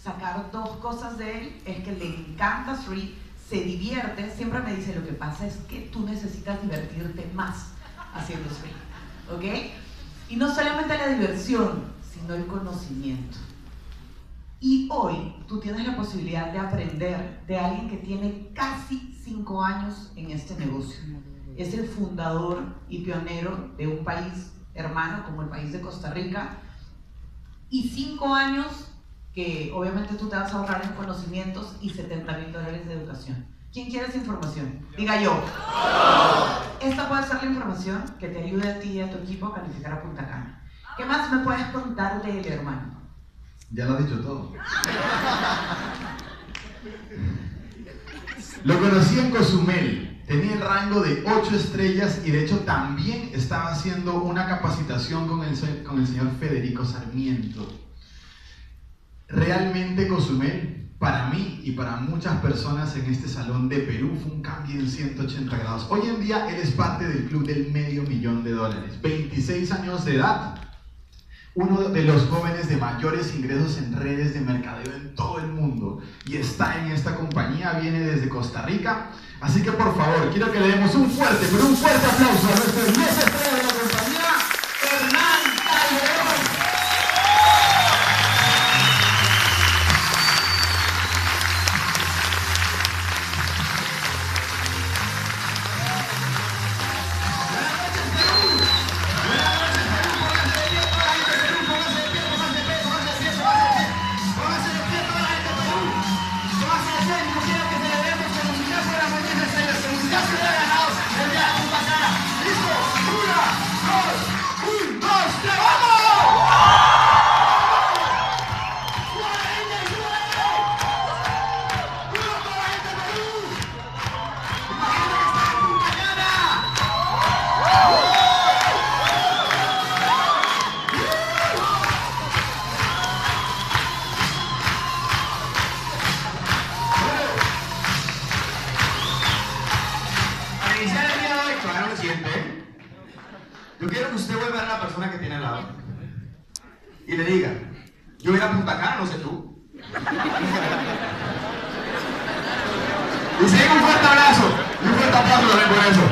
sacar dos cosas de él es que le encanta street, se divierte, siempre me dice, lo que pasa es que tú necesitas divertirte más haciendo street, ¿ok? Y no solamente la diversión, sino el conocimiento. Y hoy tú tienes la posibilidad de aprender de alguien que tiene casi 5 años en este negocio. Es el fundador y pionero de un país hermano como el país de Costa Rica. Y 5 años que obviamente tú te vas a ahorrar en conocimientos y $70,000 de educación. ¿Quién quiere esa información? Diga yo. Esta puede ser la información que te ayude a ti y a tu equipo a calificar a Punta Cana. ¿Qué más me puedes contar de él, hermano? Ya lo ha dicho todo. Lo conocí en Cozumel, tenía el rango de 8 estrellas y de hecho también estaba haciendo una capacitación con el señor Federico Sarmiento. Realmente Cozumel, para mí y para muchas personas en este salón de Perú, fue un cambio en 180 grados. Hoy en día él es parte del club del $500,000, 26 años de edad. Uno de los jóvenes de mayores ingresos en redes de mercadeo en todo el mundo y está en esta compañía, viene desde Costa Rica. Así que por favor, quiero que le demos un fuerte, pero un fuerte aplauso a nuestro 10 estrellas de la compañía, Hernán Calderón. Yo quiero que usted vuelva a ver a la persona que tiene al lado y le diga, yo voy a Punta Cana, no sé tú. Y se den un fuerte abrazo y un fuerte aplauso también por eso.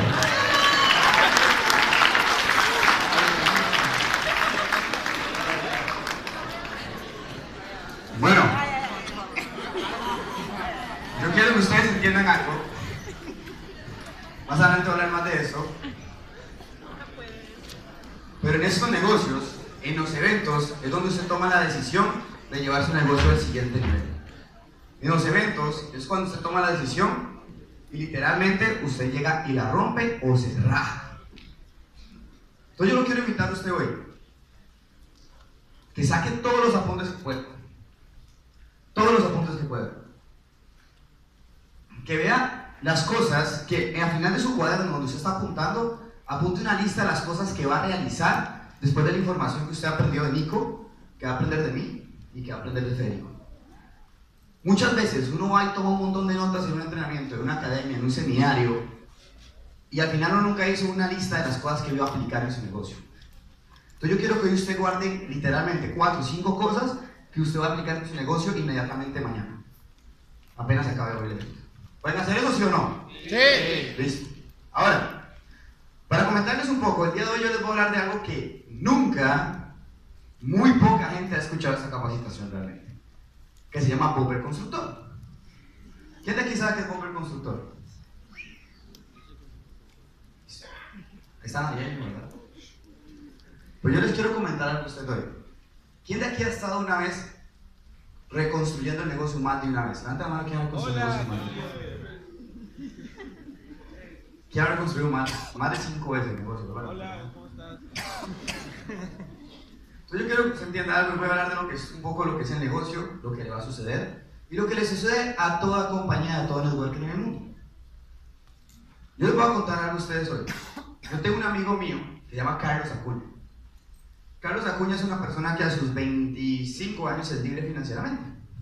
Bueno, yo quiero que ustedes entiendan algo. Más adelante voy a hablar más de eso. Pero en estos negocios, en los eventos, es donde usted toma la decisión de llevar su negocio al siguiente nivel. En los eventos es cuando usted toma la decisión y literalmente usted llega y la rompe o se raja. Entonces yo lo quiero invitar a usted hoy, que saque todos los apuntes que pueda. Todos los apuntes que pueda. Que vea las cosas que al final de su cuaderno donde usted está apuntando, apunte una lista de las cosas que va a realizar después de la información que usted aprendió de Nico, que va a aprender de mí y que va a aprender de Federico. Muchas veces uno va y toma un montón de notas en un entrenamiento, en una academia, en un seminario, y al final uno nunca hizo una lista de las cosas que iba a aplicar en su negocio. Entonces yo quiero que hoy usted guarde literalmente 4 o 5 cosas que usted va a aplicar en su negocio inmediatamente mañana. Apenas se acabe hoy el evento. ¿Pueden hacer eso, sí o no? Sí. Listo. Ahora, para comentarles un poco, el día de hoy yo les voy a hablar de algo que nunca, muy poca gente ha escuchado esta capacitación realmente, que se llama Bumper Constructor. ¿Quién de aquí sabe qué es Bumper Constructor? Están bien, ¿verdad? Pues yo les quiero comentar algo a ustedes hoy. ¿Quién de aquí ha estado una vez reconstruyendo el negocio más de una vez? Levanta la mano, ¿quién ha reconstruido el negocio más de una vez? ¿Quién ha reconstruido más de 5 veces el negocio? ¿Verdad? Hola, ¿cómo estás? Entonces yo quiero que se entienda algo y voy a hablar de lo que es un poco lo que es el negocio, lo que le va a suceder y lo que le sucede a toda compañía, a todo networking en el mundo. Yo les voy a contar algo a ustedes hoy. Yo tengo un amigo mío que se llama Carlos Acuña. Carlos Acuña es una persona que a sus 25 años es libre financieramente.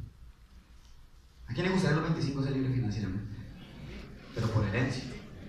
¿A quién le gustaría a los 25 ser libre financieramente? Pero por herencia.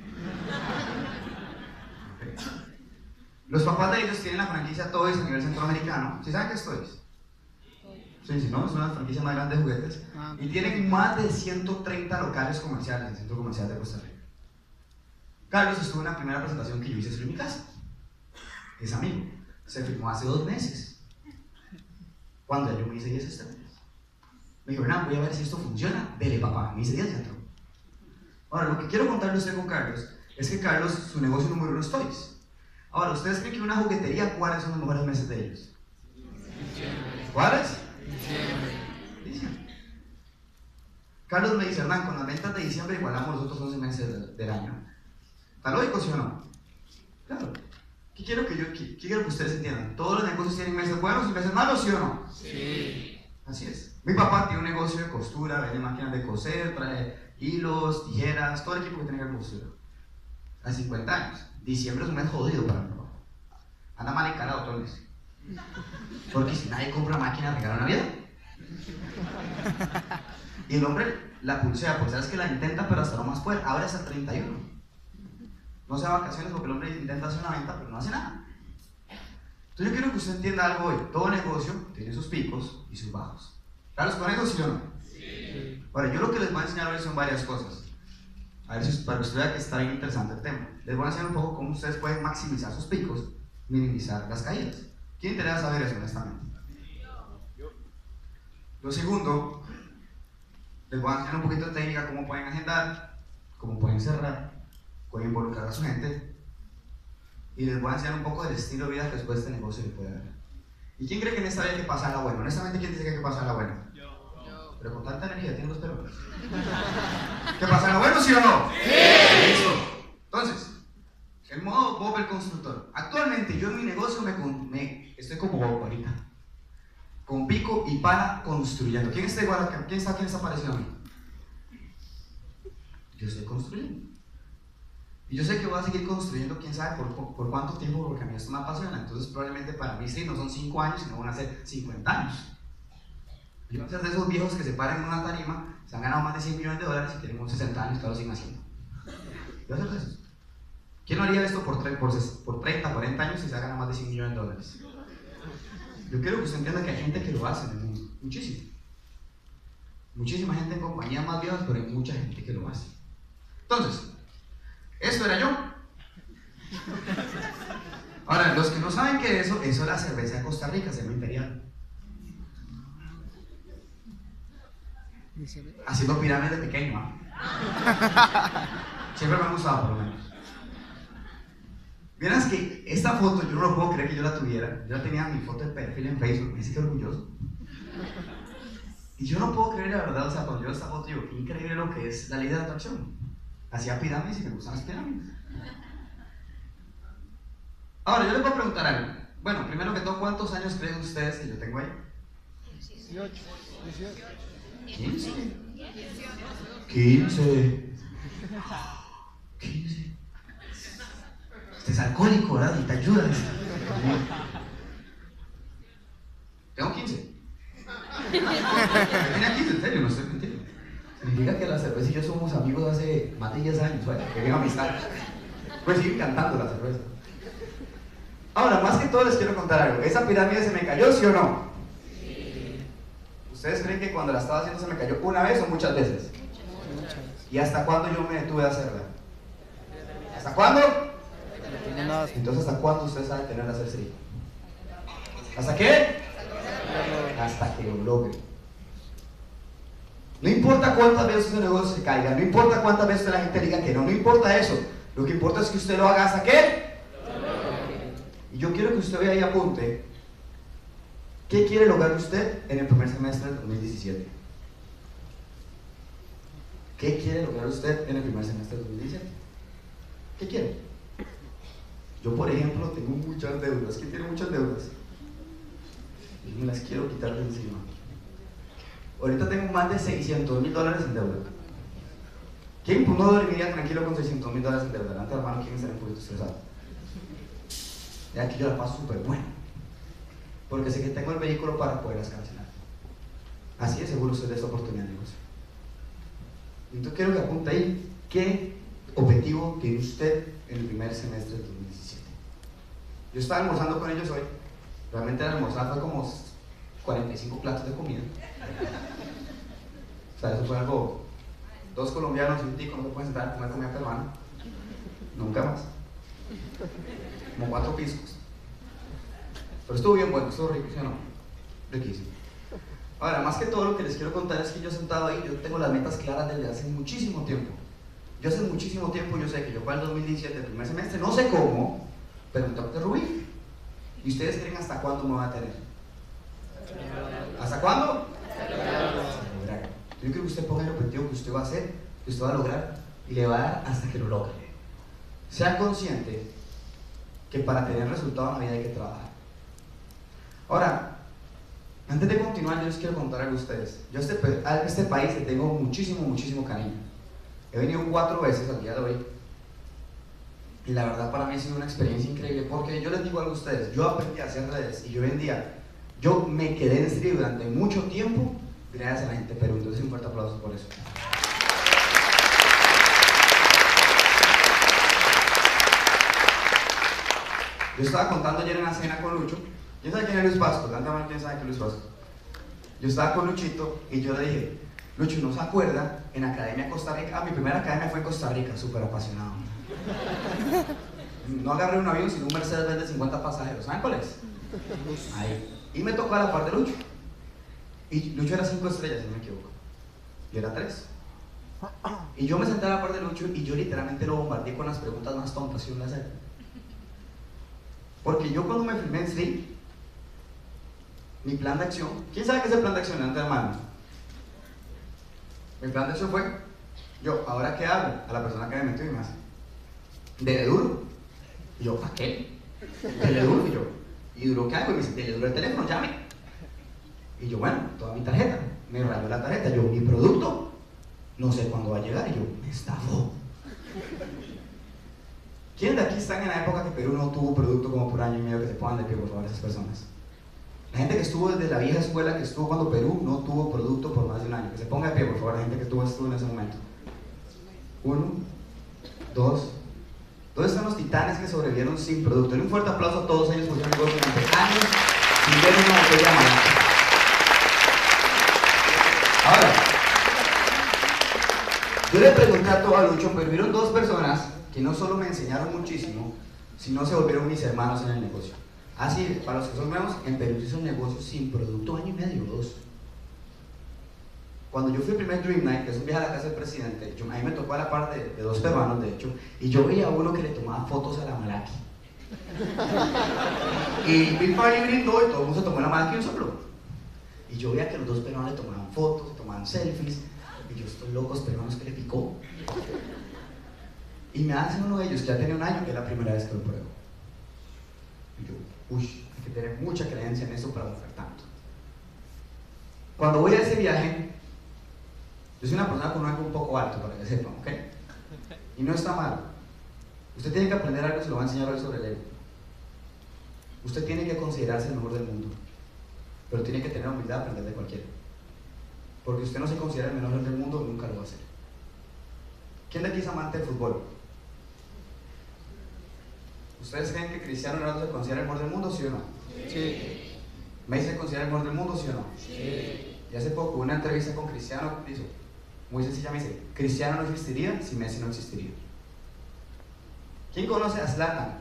Okay. Los papás de ellos tienen la franquicia Toys a nivel centroamericano. ¿Sí saben qué es Toys? Sí, si no, es una franquicia más grande de juguetes. Y tienen más de 130 locales comerciales en el centro comercial de Costa Rica. Carlos estuvo en la primera presentación que yo hice en mi casa. Es amigo. Se firmó hace 2 meses. Cuando yo me hice 10 estrellas. Me dijo, Hernán, voy a ver si esto funciona. Dele, papá. Me hice 10 y entró. Ahora, lo que quiero contarle a usted con Carlos es que Carlos, su negocio número 1 es Toys. Ahora, ¿ustedes creen que una juguetería, cuáles son los mejores meses de ellos? ¿Cuáles? Diciembre. Carlos me dice, Hernán, con las ventas de diciembre igualamos los otros 11 meses del año. ¿Está lógico, sí o no? Claro. ¿Qué quiero que ustedes entiendan? ¿Todos los negocios tienen meses buenos y meses malos, sí o no? Sí. Así es. Mi papá tiene un negocio de costura, vende máquinas de coser, trae hilos, tijeras, todo el equipo que tenga costura. Hace 50 años. Diciembre es un mes jodido para mi papá. Anda mal encarado todo el mes. Porque si nadie compra máquina, regala Navidad. Y el hombre la pulsea, pues sabes que la intenta, pero hasta no más puede. Ahora es el 31. No se da vacaciones porque el hombre intenta hacer una venta, pero no hace nada. Entonces yo quiero que usted entienda algo hoy. Todo negocio tiene sus picos y sus bajos. ¿Claro con eso, sí o no? Sí. Ahora, yo lo que les voy a enseñar hoy son varias cosas. A ver si para que usted vea que está bien interesante el tema. Les voy a enseñar un poco cómo ustedes pueden maximizar sus picos, minimizar las caídas. ¿Quién interesa saber eso, honestamente? Lo segundo, les voy a enseñar un poquito de técnica, cómo pueden agendar, cómo pueden cerrar, pueden involucrar a su gente, y les voy a enseñar un poco del estilo de vida que después de este negocio le puede dar. ¿Y quién cree que en esta vida hay que pasarla buena? Honestamente, ¿quién dice que hay que pasarla buena? Yo. Pero con tanta energía, tienen los pelos. ¿Que pasarla bueno, sí o no? ¡Sí! Entonces, el modo Bob el constructor. Actualmente yo en mi negocio estoy como Bob ahorita. Con pico y pala construyendo. ¿Quién está igual acá? ¿Quién está parecido a mí? Yo estoy construyendo. Y yo sé que voy a seguir construyendo, quién sabe por cuánto tiempo, porque a mí esto me apasiona. Entonces probablemente para mí sí, no son 5 años, sino van a ser 50 años. Yo voy a ser de esos viejos que se paran en una tarima, se han ganado más de 100 millones de dólares y tienen unos 60 años que lo siguen haciendo. Yo voy a ser de esos. ¿Quién no haría esto por 30, 40 años si se ha ganado más de 100 millones de dólares? Yo quiero que usted entienda que hay gente que lo hace en el mundo. Muchísimo. Muchísima gente en compañías más viejas, pero hay mucha gente que lo hace. Entonces, esto era yo. Ahora, los que no saben qué es eso es la cerveza de Costa Rica, se llama Imperial. Haciendo pirámides de pequeño, ¿eh? Siempre me ha gustado, por lo menos. Vieras que esta foto, yo no lo puedo creer que yo la tuviera. Yo la tenía en mi foto de perfil en Facebook, me siento orgulloso. Y yo no puedo creer, la verdad, o sea, cuando yo esta foto digo, qué increíble lo que es la ley de la atracción. Hacía pirámides y me gustan las pirámides. Ahora, yo les voy a preguntar algo. Bueno, primero que todo, ¿cuántos años creen ustedes que yo tengo ahí? 18. 15. 15. 15. Usted es alcohólico, ¿verdad? Y te ayuda. Tengo 15. Tenía 15, en serio, no estoy mintiendo. Significa que la cerveza y yo somos amigos hace más de 10 años, ¿vale? Que venga amistad. Pues sigue cantando la cerveza. Ahora, más que todo les quiero contar algo. ¿Esa pirámide se me cayó, sí o no? Sí. ¿Ustedes creen que cuando la estaba haciendo se me cayó una vez o muchas veces? Muchas. ¿Y hasta cuándo yo me detuve a hacerla? ¿Hasta cuándo? Entonces, ¿hasta cuándo ustedes saben tener a hacerse hijo? ¿Hasta qué? Hasta que lo logre. No importa cuántas veces su negocio se caiga, no importa cuántas veces la gente diga que no, no importa eso. Lo que importa es que usted lo haga hasta qué. Y yo quiero que usted vea y apunte qué quiere lograr usted en el primer semestre del 2017. ¿Qué quiere lograr usted en el primer semestre del 2017? ¿Qué quiere? Yo, por ejemplo, tengo muchas deudas. ¿Quién tiene muchas deudas? Y me las quiero quitar de encima. Ahorita tengo más de $600,000 en deuda. ¿Quién no dormiría tranquilo con $600,000 en deuda? Levanta la mano, ¿quién está un poquito estresado? Y aquí yo la paso súper bueno. Porque sé que tengo el vehículo para poderlas cancelar. Así de seguro usted de esta oportunidad de negocio. Entonces quiero que apunte ahí qué objetivo tiene usted en el primer semestre de 2017. Yo estaba almorzando con ellos hoy. Realmente el almorzar fue como 45 platos de comida. O sea, eso fue algo, 2 colombianos y un tico no se pueden sentar a comer comida peruana, nunca más, como 4 piscos. Pero estuvo bien bueno, estuvo rico, ¿sí o no? Riquísimo. Ahora, más que todo lo que les quiero contar es que yo sentado ahí, yo tengo las metas claras desde hace muchísimo tiempo. Yo hace muchísimo tiempo yo sé que yo para el 2017, el primer semestre, no sé cómo, pero me tengo que ruir. ¿Y ustedes creen hasta cuándo me va a tener? ¿Hasta cuándo? Yo quiero que usted ponga el objetivo que usted va a hacer, que usted va a lograr, y le va a dar hasta que lo logre. Sea consciente que para tener resultados en la vida hay que trabajar. Ahora, antes de continuar, yo les quiero contar algo a ustedes. Yo a este país le tengo muchísimo cariño. He venido 4 veces al día de hoy. Y la verdad para mí ha sido una experiencia increíble, porque yo les digo algo a ustedes, yo aprendí a hacer redes y yo me quedé en stream durante mucho tiempo gracias a la gente de Perú. Entonces un fuerte aplauso por eso. Yo estaba contando ayer en la cena con Lucho. ¿Quién sabe quién es Luis Pasto? Levanta la mano, ¿quién sabe quién es Luis Pasto? Yo estaba con Luchito y yo le dije, Lucho, ¿no se acuerda? En Academia Costa Rica, mi primera academia fue en Costa Rica, súper apasionado. No agarré un avión, sino un Mercedes-Benz de 50 pasajeros. ¿Saben cuál es? Ahí. Y me tocó a la par de Lucho. Y Lucho era 5 estrellas, si no me equivoco. Yo era 3. Y yo me senté a la par de Lucho y yo literalmente lo bombardeé con las preguntas más tontas que uno le hace. Porque yo cuando me filmé en Stream, mi plan de acción, ¿quién sabe qué es el plan de acción? Levanta la mano. Mi plan de acción fue, yo, ¿ahora qué hago? A la persona que me metió y me hace, dele duro. Y yo, ¿para qué? Dele duro. Y yo, ¿y duro qué hago? Y me dice, dele duro el teléfono, llame. Y yo, bueno, toda mi tarjeta, me rayó la tarjeta. Yo, mi producto, no sé cuándo va a llegar. Y yo, me estafó. ¿Quiénes de aquí están en la época que Perú no tuvo producto como por año y medio? Que se pongan de pie, por favor, esas personas. La gente que estuvo desde la vieja escuela, que estuvo cuando Perú no tuvo producto por más de un año. Que se ponga de pie, por favor, la gente que estuvo en ese momento. 1, 2. ¿Dónde están los titanes que sobrevivieron sin producto? Denle un fuerte aplauso a todos ellos por ser negocios durante años sin ver una botella mala. Ahora, yo le pregunté a todo a Lucho, pero vieron 2 personas que no solo me enseñaron muchísimo, sino se volvieron mis hermanos en el negocio. Así, para los que son nuevos, en Perú se hizo un negocio sin producto, año y medio, 2. Cuando yo fui al primer Dream Night, que es un viaje a la casa del presidente, a mí me tocó a la par de 2 peruanos, de hecho, y yo veía a uno que le tomaba fotos a la Malaki. Y Bill Party brindó y todo el mundo se tomó la Malaki un soplo. Y yo veía que los 2 peruanos le tomaban fotos, tomaban selfies, y yo, estos locos peruanos que le picó. Y me hace uno de ellos que ya tenía un año, que es la primera vez que lo pruebo. Y yo, uy, hay que tener mucha creencia en eso para hacer tanto. Cuando voy a ese viaje, yo soy una persona con un ego un poco alto, para que sepan, ¿ok? Y no está mal. Usted tiene que aprender algo, se lo va a enseñar hoy sobre el ego. Usted tiene que considerarse el mejor del mundo, pero tiene que tener la humildad de aprender de cualquiera. Porque usted no se considera el mejor del mundo, nunca lo va a hacer. ¿Quién de aquí es amante del fútbol? ¿Ustedes creen que Cristiano Ronaldo se considera el mejor del mundo, sí o no? Sí. ¿Messi se considera el mejor del mundo, sí o no? Sí. Y hace poco, una entrevista con Cristiano, hizo, muy sencilla, me dice, Cristiano no existiría si Messi no existiría. ¿Quién conoce a Zlatan?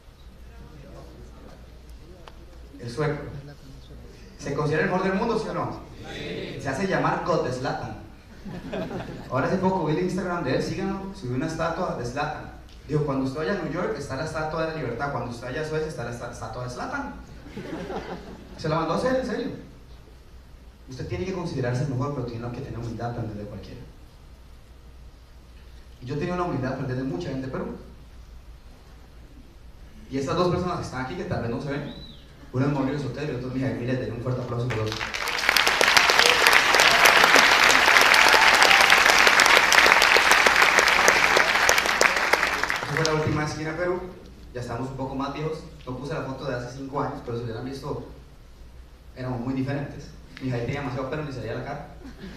El sueco. ¿Se considera el mejor del mundo, sí o no? Sí. Se hace llamar God de Zlatan. Ahora hace poco vi el Instagram de él, síganlo, subió una estatua de Zlatan. Digo, cuando usted vaya a New York está la estatua de la libertad, cuando usted vaya a Suecia está la estatua de Zlatan. Se la mandó a hacer, en serio. Usted tiene que considerarse el mejor, pero tiene que tener humildad para aprender de cualquiera. Y yo tenía una humildad para aprender de mucha gente de Perú. Y estas 2 personas que están aquí, que tal vez no se ven, uno es Mauricio Sotelo y otro es Mijael Miles, denle un fuerte aplauso por los dos. Fue la última vez que vine a Perú, ya estamos un poco más viejos. No puse la foto de hace 5 años, pero si hubieran visto, éramos muy diferentes. Mi hija tenía demasiado pelo, ni salía la cara.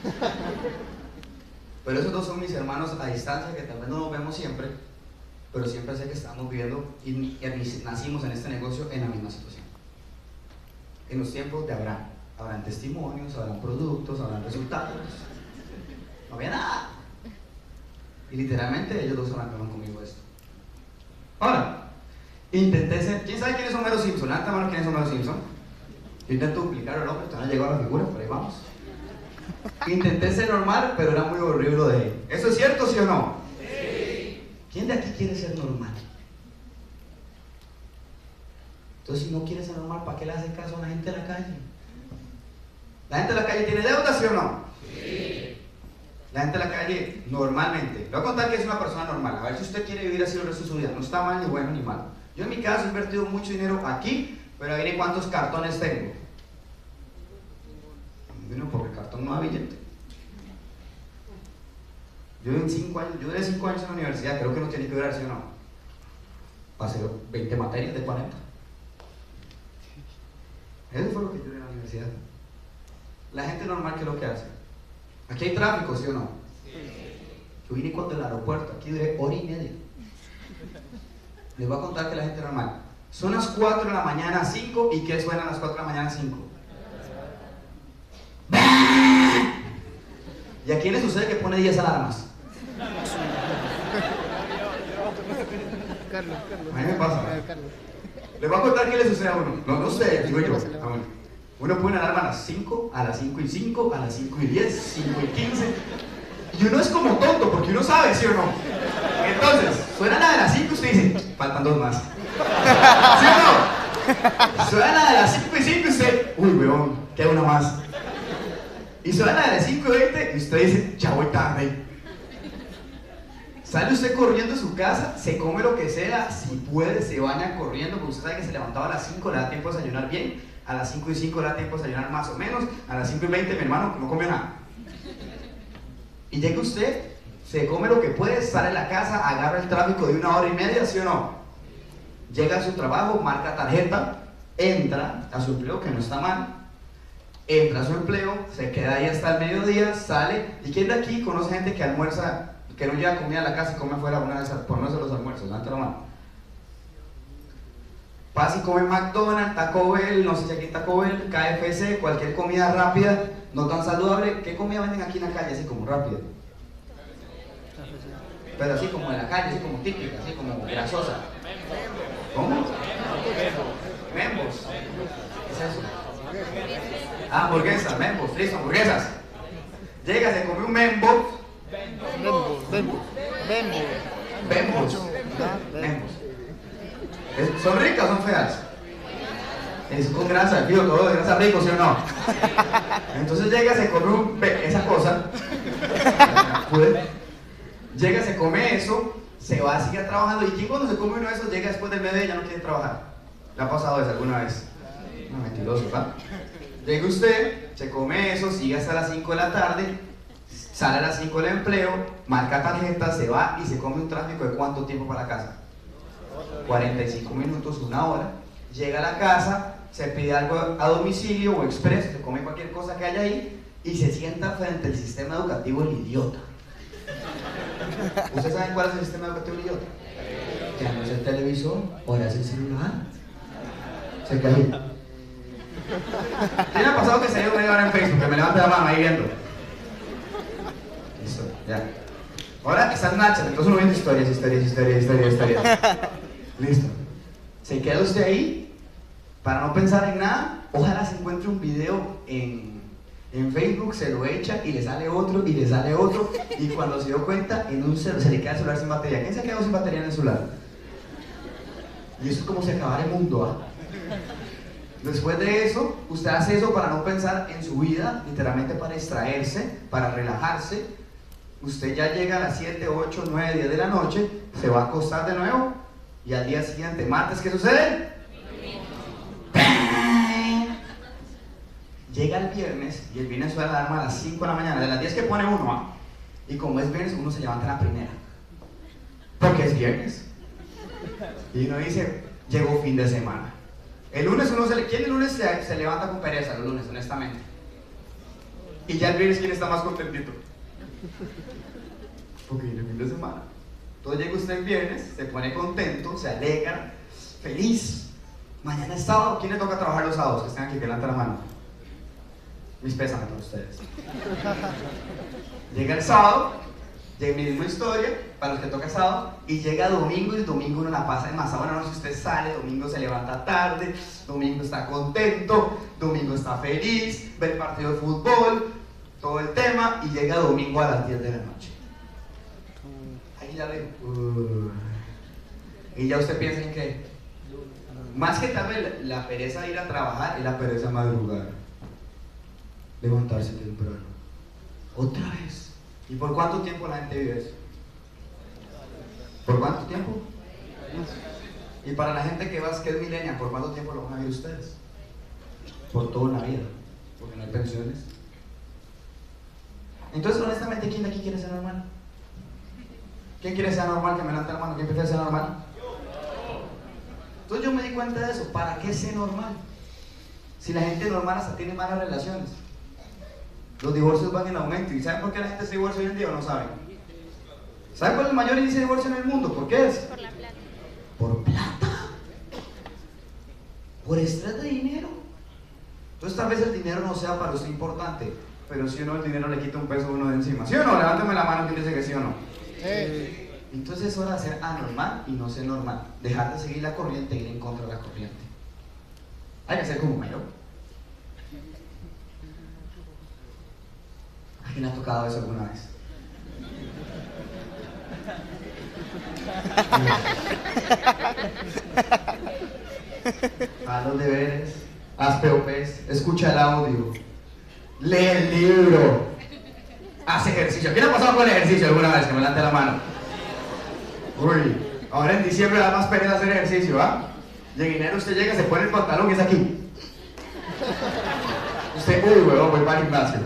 Pero esos 2 son mis hermanos a distancia, que tal vez no nos vemos siempre, pero siempre sé que estamos viviendo y nacimos en este negocio en la misma situación. En los tiempos de Abraham. Habrán testimonios, habrán productos, habrán resultados. No había nada. Y literalmente ellos dos arrancaron conmigo esto. Ahora, intenté ser... ¿Quién sabe quién es Homero Simpson? Levanta mano, ¿quién es Homero Simpson? Yo intento duplicar el nombre, todavía no llegó a la figura, pero ahí vamos. Intenté ser normal, pero era muy horrible de él. ¿Eso es cierto, sí o no? Sí. ¿Quién de aquí quiere ser normal? Entonces, si no quiere ser normal, ¿para qué le hace caso a la gente de la calle? ¿La gente de la calle tiene deuda, sí o no? Sí. La gente de la calle, normalmente, le voy a contar que es una persona normal, a ver si usted quiere vivir así el resto de su vida, no está mal, ni bueno, ni malo. Yo en mi caso he invertido mucho dinero aquí, pero ahí cuántos cartones tengo. Bueno, porque el cartón no da billete. Yo duré 5 años en la universidad, creo que no tiene que durar, ¿sí o no? Pasé 20 materias de 40. Eso fue lo que yo duré en la universidad. La gente normal, ¿qué es lo que hace? Aquí hay tráfico, ¿sí o no? Sí. Yo vine cuando el aeropuerto, aquí duré 1 hora y media. Les voy a contar que la gente normal. Son las 4 de la mañana, 5, ¿y qué suena a las 4 de la mañana, 5? ¿Y a quién le sucede que pone 10 alarmas? Carlos. A mí me pasa. Les voy a contar qué le sucede a uno. No sé, digo yo. Uno pone una alarma a las 5, a las 5 y 5, a las 5 y 10, 5 y 15. Y uno es como tonto, porque uno sabe, ¿sí o no? Entonces, suena la de las 5 y usted dice, faltan 2 más. ¿Sí o no? Suena la de las 5 y 5 y usted, uy, weón, queda una más. Y suena la de las 5 y 20 y usted dice, ya voy tarde. Sale usted corriendo de su casa, se come lo que sea, si puede, se baña corriendo, porque usted sabe que se levantaba a las 5, le da tiempo de desayunar bien, a las 5 y 5 le da tiempo de desayunar más o menos, a las 5 y 20 mi hermano no comió nada. Y llega usted, se come lo que puede, sale de la casa, agarra el tráfico de 1 hora y media, ¿sí o no? Llega a su trabajo, marca tarjeta, entra a su empleo, que no está mal, entra a su empleo, se queda ahí hasta el mediodía, sale, ¿y quién de aquí conoce gente que almuerza, que no lleva comida a la casa y come afuera una vez por no hacer los almuerzos? Levanta la mano. Pasa y come McDonald's, Taco Bell, no sé si aquí Taco Bell, KFC, cualquier comida rápida, no tan saludable. ¿Qué comida venden aquí en la calle así como rápida? Pero así como en la calle, así como típica, así como grasosa. ¿Cómo? Membos. ¿Qué es eso? Ah, hamburguesas, membos, listo, hamburguesas. Llega, se come un membo. Membos. ¿Son ricas o son feas? Es con grasa, tío, todo de grasa rico, ¿sí o no? Entonces llega, se come esa cosa. Llega, se come eso, se va a seguir trabajando. ¿Y quién cuando se come uno de esos llega después del mediodía y ya no quiere trabajar? ¿Le ha pasado eso alguna vez? No, mentiroso, ¿verdad? Llega usted, se come eso, sigue hasta las 5 de la tarde, sale a las 5 del empleo, marca tarjeta, se va y se come un tráfico de ¿cuánto tiempo para la casa? 45 minutos, 1 hora. Llega a la casa, se pide algo a domicilio o expreso, se come cualquier cosa que haya ahí y se sienta frente al sistema educativo el idiota. ¿Ustedes saben cuál es el sistema educativo el idiota? Ya no es el televisor, ahora es el celular. Se cae. ¿Quién ha pasado que se haya media hora en Facebook? Que me levante la mano ahí viendo. Listo, ya. Ahora está Snapchat, entonces uno viendo historias. Listo. Se queda usted ahí para no pensar en nada. Ojalá se encuentre un video en Facebook, se lo echa y le sale otro y le sale otro. Y cuando se dio cuenta, se le queda el celular sin batería. ¿Quién se ha quedado sin batería en el celular? Y eso es como si acabara el mundo, ¿ah? Después de eso, usted hace eso para no pensar en su vida, literalmente para distraerse, para relajarse. Usted ya llega a las 7, 8, 9, 10 de la noche, se va a acostar de nuevo y al día siguiente, martes, ¿qué sucede? Llega el viernes y el viernes suena la alarma a las 5 de la mañana, de las 10 que pone uno, ¿ah? Y como es viernes, uno se levanta a la primera, porque es viernes. Y uno dice, llegó fin de semana. El lunes ¿quién el lunes se levanta con pereza los lunes, honestamente? Y ya el viernes, ¿quién está más contentito? Porque viene el fin de semana. Entonces llega usted el viernes, se pone contento, se alegra, feliz. Mañana es sábado, ¿quién le toca trabajar los sábados? Que estén aquí, que levanten la mano. Mis pésames para ustedes. Llega el sábado, llega mi misma historia, para los que toca sábado, y llega domingo, y domingo uno la pasa demasiado buena noche. Usted sale, domingo se levanta tarde, domingo está contento, domingo está feliz, ve el partido de fútbol, todo el tema, y llega domingo a las 10 de la noche. Ahí ya le... y ya usted piensa en que, más que tal vez la pereza de ir a trabajar, es la pereza de madrugar. Levantarse temprano. Otra vez. ¿Y por cuánto tiempo la gente vive eso? ¿Por cuánto tiempo? Y para la gente que es millennial, ¿por cuánto tiempo lo van a vivir ustedes? Por toda una vida. Porque no hay pensiones. Entonces, honestamente, ¿quién de aquí quiere ser normal? ¿Quién quiere ser normal? Que me levante la mano. ¿Quién prefiere ser normal? Entonces yo me di cuenta de eso. ¿Para qué ser normal? Si la gente normal hasta tiene malas relaciones. Los divorcios van en aumento. ¿Y saben por qué la gente se divorcia hoy en día o no saben? ¿Saben cuál es el mayor índice de divorcio en el mundo? ¿Por qué es? Por la plata. Por plata. Por estrés de dinero. Entonces tal vez el dinero no sea para usted importante, pero si uno el dinero le quita un peso a uno de encima. ¿Sí o no? Levántame la mano quien dice que sí o no. Entonces es hora de ser anormal y no ser normal. Dejar de seguir la corriente e ir en contra de la corriente. Hay que ser como Mero. ¿A quién ha tocado eso alguna vez? Haz los deberes, haz POPs, escucha el audio, lee el libro, haz ejercicio. ¿Quién ha pasado con el ejercicio alguna vez? Que me levante la mano. Uy, ahora en diciembre da más pereza hacer ejercicio, ¿ah? Y en enero usted llega, se pone el pantalón y es aquí. Usted, uy, huevón, voy para el gimnasio.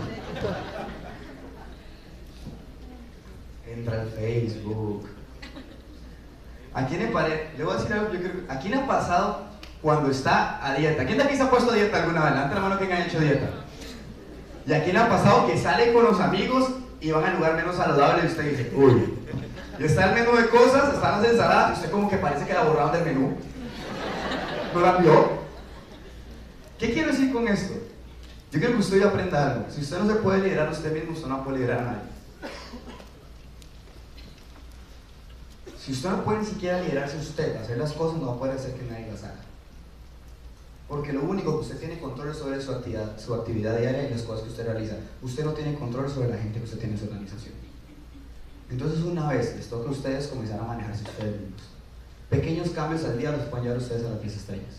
Entra al Facebook. ¿A quién le parece? Le voy a decir algo, yo creo. ¿A quién le ha pasado cuando está a dieta? ¿Quién de aquí se ha puesto a dieta alguna vez? Levanta la mano quien ha hecho dieta. ¿Y a quién le ha pasado que sale con los amigos y van al lugar menos saludable y usted dice, uy? Y está el menú de cosas, están las ensaladas y usted como que parece que la borraron del menú. ¿No la vio? ¿Qué quiero decir con esto? Yo quiero que usted aprenda algo. Si usted no se puede liderar a usted mismo, usted no puede liderar a nadie. Si usted no puede ni siquiera liderarse usted, hacer las cosas, no va a poder hacer que nadie las haga. Porque lo único que usted tiene control es sobre su actividad diaria y las cosas que usted realiza. Usted no tiene control sobre la gente que usted tiene en su organización. Entonces una vez les toca a ustedes comenzar a manejarse ustedes mismos. Pequeños cambios al día los pueden llevar ustedes a las 10 estrellas.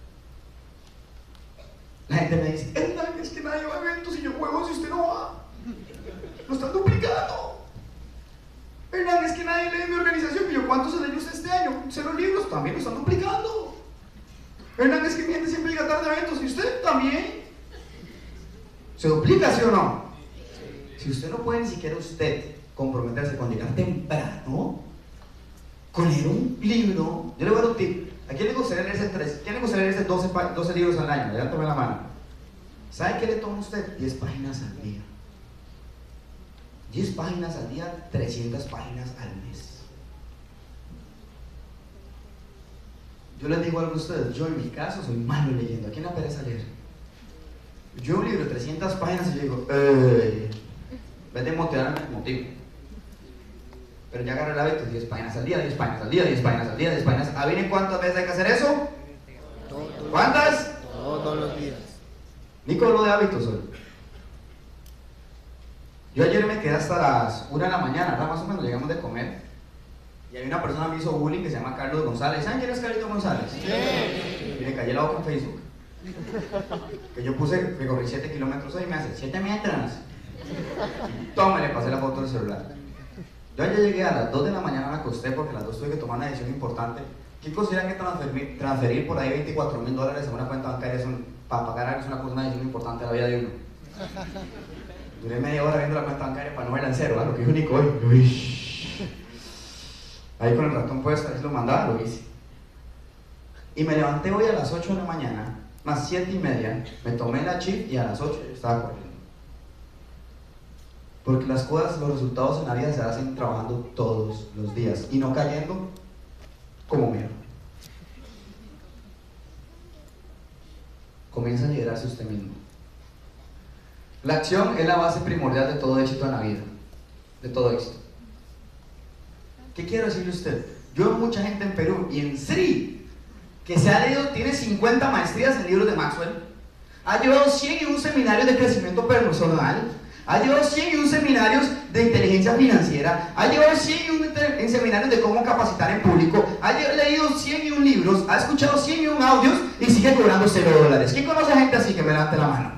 La gente me dice, Hernán, es que nadie va a eventos y yo juego si usted no va. Lo están duplicando. Hernán, es que nadie lee mi organización. Y yo, ¿cuántos se leyó usted este año? 0 libros, también lo están duplicando. Hernán, es que mi gente siempre llega tarde a eventos. ¿Y usted también? ¿Se duplica, sí o no? Si usted no puede ni siquiera usted comprometerse con llegar temprano, con leer un libro, yo le voy a dar un tip. ¿A quién le gustaría leerse 3? ¿Quién le gustaría leerse 12 libros al año? Levántame la mano. ¿Sabe qué le toma a usted? 10 páginas al día. 10 páginas al día, 300 páginas al mes. Yo les digo algo a ustedes, yo en mi caso soy malo leyendo. ¿A quién le pereza leer? Yo un libro de 300 páginas y yo digo, en vez de motivarme, me motivo. Pero ya agarré el hábito, 10 páginas al día, 10 páginas al día, 10 páginas al día, 10 páginas. ¿Adivinen cuántas veces hay que hacer eso? ¿Cuántas? Todos los días. Nico habló de hábitos hoy. Yo ayer me quedé hasta las 1 de la mañana, ¿verdad? Más o menos llegamos de comer. Y hay una persona que me hizo bullying que se llama Carlos González. ¿Saben quién es Carlito González? Sí. Y le callé la boca en Facebook. Que yo puse, que corrí 7 kilómetros hoy y me hace 7 metros. Toma, le pasé la foto del celular. Yo ayer llegué a las 2 de la mañana, me acosté porque a las 2 tuve que tomar una decisión importante. ¿Quién considera que transferir por ahí $24,000 a una cuenta bancaria para pagar algo es una decisión importante en la vida de uno? Duré media hora viendo la cuenta bancaria para no verla en cero, ¿eh? Lo que dijo Nico hoy. Uy. Ahí con el ratón puesto, ahí se lo mandaba, lo hice. Y me levanté hoy a las 8 de la mañana, más 7:30, me tomé la chip y a las 8 yo estaba corriendo. Porque las cosas, los resultados en la vida se hacen trabajando todos los días y no cayendo como mero. Comienza a liderarse usted mismo. La acción es la base primordial de todo éxito en la vida, de todo éxito. ¿Qué quiero decirle a usted? Yo veo mucha gente en Perú y en Sri que se ha leído, tiene 50 maestrías en libros de Maxwell, ha llevado 101 seminarios de crecimiento personal, ha llevado 101 seminarios de inteligencia financiera, ha llevado 101 en seminarios de cómo capacitar en público, ha leído 101 libros, ha escuchado 101 audios y sigue cobrando $0. ¿Quién conoce a gente así? Que me levante la mano.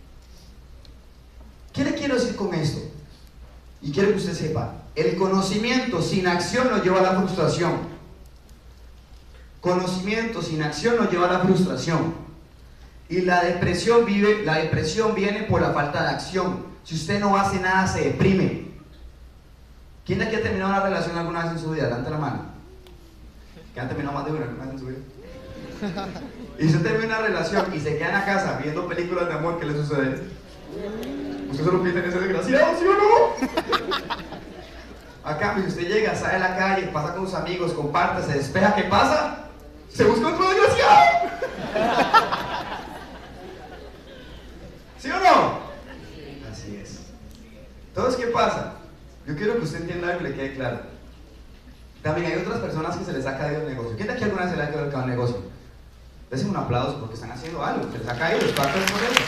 ¿Qué le quiero decir con esto? Y quiero que usted sepa, el conocimiento sin acción nos lleva a la frustración. Conocimiento sin acción nos lleva a la frustración. Y la depresión viene por la falta de acción. Si usted no hace nada, se deprime. ¿Quién de aquí ha terminado una relación alguna vez en su vida? Levante la mano. ¿Quién ha terminado más de una alguna vez en su vida? Y usted termina una relación y se queda en la casa viendo películas de amor, ¿qué le sucede? Usted solo piensa en ese desgraciado, ¿sí o no? A cambio, si usted llega, sale a la calle, pasa con sus amigos, comparte, se despeja, ¿qué pasa? Se busca otro desgraciado. ¿Sí o no? Así es. Entonces, ¿qué pasa? Yo quiero que usted entienda algo y le quede claro. También hay otras personas que se les ha caído el negocio. ¿Quién de aquí alguna vez se le ha caído el negocio? Dense un aplauso porque están haciendo algo, se les ha caído, es parte del proceso.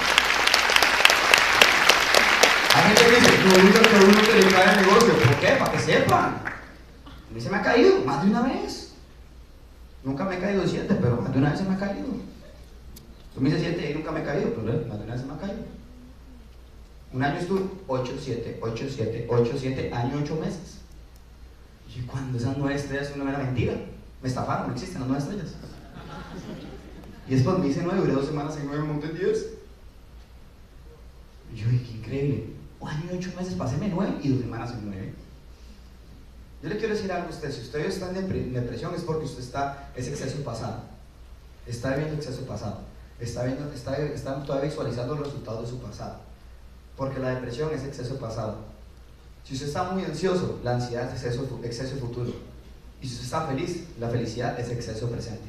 Hay gente que dice, no gusta que a uno se le cae el negocio. ¿Por qué? Para que sepan. A mí se me ha caído más de una vez. Nunca me he caído de 7, pero más de una vez se me ha caído. Yo me hice 7 y nunca me he caído, pero más de una vez se me ha caído. Un año estuve 8, 7, 8, 7, 8, 7, año 8 meses. Y cuando esas 9 estrellas son una mera mentira. Me estafaron, no existen las 9 estrellas. Y después me hice 9, duré 2 semanas en 9, monté 10. Y yo dije, qué increíble. Un año y 8 meses, paséme 9 y 2 semanas en 9. Yo le quiero decir algo a usted, si usted está en depresión es porque usted es exceso pasado. Está viendo exceso pasado. Está todavía visualizando los resultados de su pasado. Porque la depresión es exceso pasado. Si usted está muy ansioso, la ansiedad es exceso futuro. Y si usted está feliz, la felicidad es exceso presente.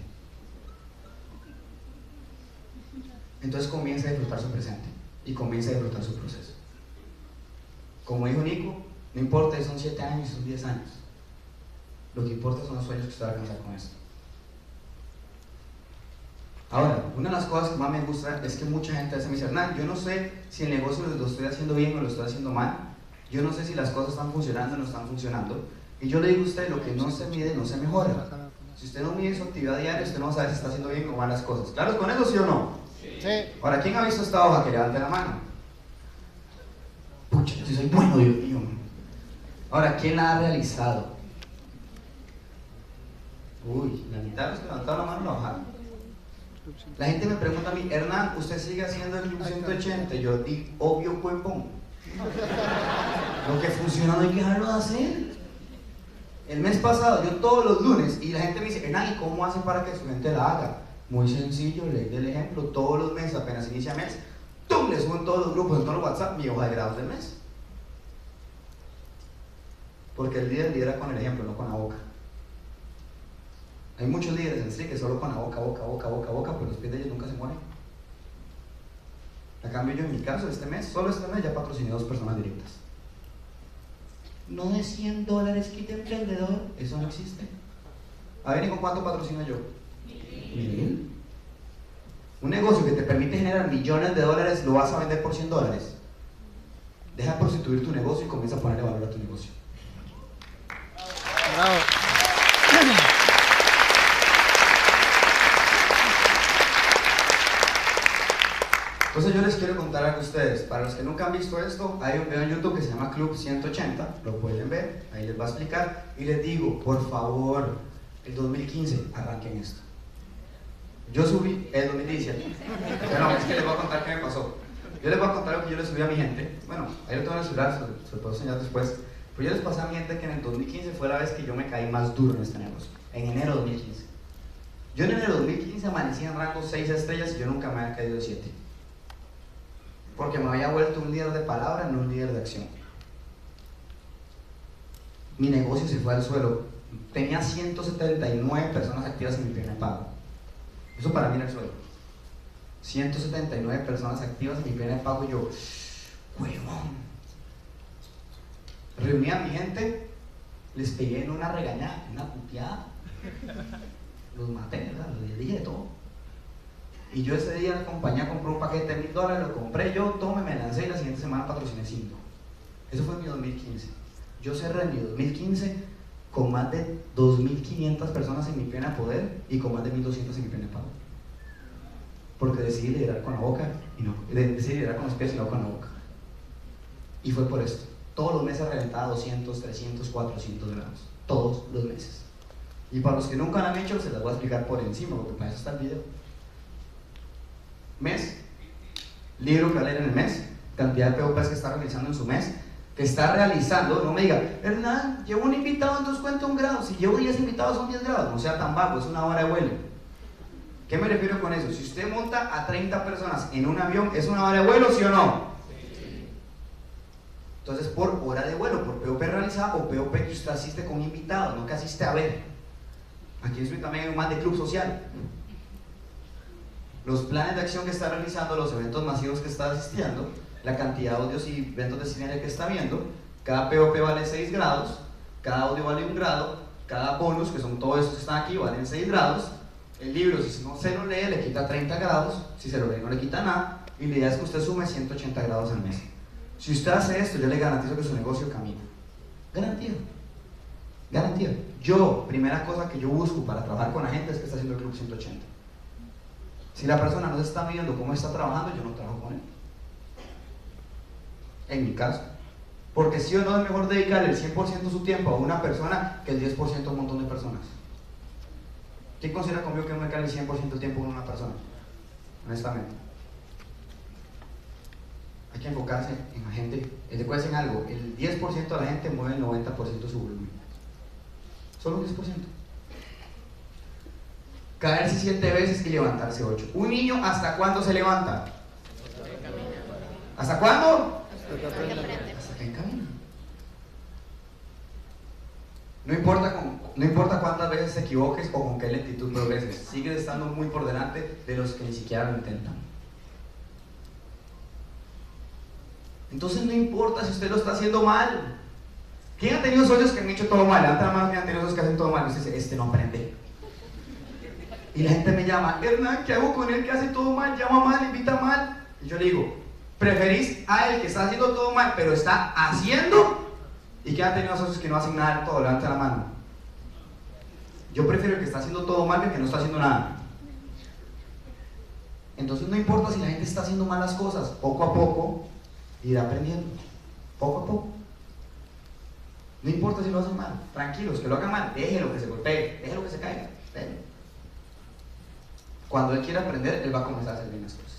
Entonces comienza a disfrutar su presente y comienza a disfrutar su proceso. Como dijo Nico, no importa si son 7 años, si son 10 años. Lo que importa son los sueños que usted va a alcanzar con esto. Ahora, una de las cosas que más me gusta es que mucha gente me dice, Hernán, yo no sé si el negocio lo estoy haciendo bien o lo estoy haciendo mal. Yo no sé si las cosas están funcionando o no están funcionando. Y yo le digo a usted, lo que no se mide no se mejora. Si usted no mide su actividad diaria, usted no va a saber si está haciendo bien o mal las cosas. ¿Claro con eso, sí o no? Sí. Ahora, ¿quién ha visto esta hoja? Que levante la mano. Pucha, yo sí soy bueno, Dios mío. Ahora, ¿quién la ha realizado? Uy, la mitad de los que levantaron la mano la bajaron. La gente me pregunta a mí, Hernán, ¿usted sigue haciendo el Club 180? Yo digo, obvio, huevón. Lo que funciona no hay que dejarlo de hacer. El mes pasado, yo todos los lunes, y la gente me dice, Hernán, ¿y cómo hace para que su gente la haga? Muy sencillo, ley del ejemplo, todos los meses, apenas inicia mes, ¡tum! Le subo en todos los grupos, en todos los WhatsApp, mi hoja de grados del mes. Porque el líder lidera con el ejemplo, no con la boca. Hay muchos líderes en sí que solo con la boca, pero los pies de ellos nunca se mueven. A cambio yo en mi caso, solo este mes ya patrociné 2 personas directas. No de $100 kit emprendedor, eso no existe. A ver, ¿y con cuánto patrocino yo? 1000. Un negocio que te permite generar millones de dólares, lo vas a vender por $100. Deja de prostituir tu negocio y comienza a ponerle valor a tu negocio. Bravo. Entonces yo les quiero contar algo a ustedes. Para los que nunca han visto esto, hay un video en YouTube que se llama Club 180, lo pueden ver, ahí les va a explicar. Y les digo, por favor, el 2015 arranquen esto. Yo subí el 2017. Bueno, es que les voy a contar qué me pasó. Yo les voy a contar lo que yo le subí a mi gente. Bueno, ahí lo tengo en el celular, se lo puedo enseñar después. Pero yo les pasé a mi gente que en el 2015 fue la vez que yo me caí más duro en este negocio. En enero de 2015. Yo en enero de 2015 amanecí en rango 6 estrellas y yo nunca me había caído de 7. Porque me había vuelto un líder de palabra, no un líder de acción. Mi negocio se fue al suelo. Tenía 179 personas activas en mi primer pago. Eso para mí era el suelo. 179 personas activas en mi primer pago. Yo, huevón. Reuní a mi gente, les pegué en una regañada, en una puteada, los maté, ¿verdad? Les dije de todo. Y yo ese día la compañía compró un paquete de $1000, lo compré yo, me lancé y la siguiente semana patrociné 5. Eso fue en mi 2015. Yo cerré mi 2015 con más de 2500 personas en mi plena poder y con más de 1200 en mi plena pago. Porque decidí liderar con la boca y no, decidí liderar con los pies y no con la boca. Y fue por esto. Todos los meses reventaba 200, 300, 400 grados. Todos los meses. Y para los que nunca lo han hecho, se las voy a explicar por encima, porque para eso está el video. Mes, libro que va a leer en el mes, cantidad de POPs que está realizando en su mes, que está realizando. No me diga, Hernán, llevo un invitado, entonces cuenta un grado. Si llevo 10 invitados son 10 grados. No sea tan vago, es una hora de vuelo. ¿Qué me refiero con eso? Si usted monta a 30 personas en un avión, ¿es una hora de vuelo, sí o no? Sí. Entonces, por hora de vuelo, por POP realizada o POP que usted asiste con invitados, no que asiste a ver. Aquí estoy también más de club social. Los planes de acción que está realizando, los eventos masivos que está asistiendo, la cantidad de audios y eventos de sinergia que está viendo, cada POP vale 6 grados, cada audio vale 1 grado, cada bonus, que son todos estos que están aquí, valen 6 grados. El libro, si no se lo lee, le quita 30 grados, si se lo lee no le quita nada, y la idea es que usted sume 180 grados al mes. Si usted hace esto, yo le garantizo que su negocio camina. Garantía. Garantía. Yo, primera cosa que yo busco para trabajar con la gente es que está haciendo el Club 180. Si la persona no se está viendo cómo está trabajando, yo no trabajo con él. En mi caso. Porque sí o no es mejor dedicarle el 100% de su tiempo a una persona que el 10% a un montón de personas. ¿Quién considera conmigo que no me cae el 100% del tiempo con una persona? Honestamente. Hay que enfocarse en la gente. Recuerden algo, el 10% de la gente mueve el 90% de su volumen. Solo el 10%. Caerse 7 veces y levantarse 8. ¿Un niño hasta cuándo se levanta? ¿Hasta cuándo? Hasta que camina. No importa cuántas veces te equivoques o con qué lentitud progreses, sigues estando muy por delante de los que ni siquiera lo intentan. Entonces no importa si usted lo está haciendo mal. ¿Quién ha tenido socios que han hecho todo mal? Levanta la mano, ¿quién ha tenido socios que hacen todo mal? Y usted dice, este no aprende. Y la gente me llama, Hernán, ¿qué hago con él que hace todo mal? Llama mal, invita mal. Y yo le digo, ¿preferís a él que está haciendo todo mal, pero está haciendo? ¿Y quién ha tenido socios que no hacen nada de todo? Levanta la mano. Yo prefiero el que está haciendo todo mal que el que no está haciendo nada. Entonces no importa si la gente está haciendo malas cosas, poco a poco irá aprendiendo, poco a poco. No importa si lo hacen mal, tranquilos, que lo hagan mal, déjelo que se golpee, déjelo que se caiga, déjelo. Cuando él quiera aprender, él va a comenzar a hacer bien las cosas.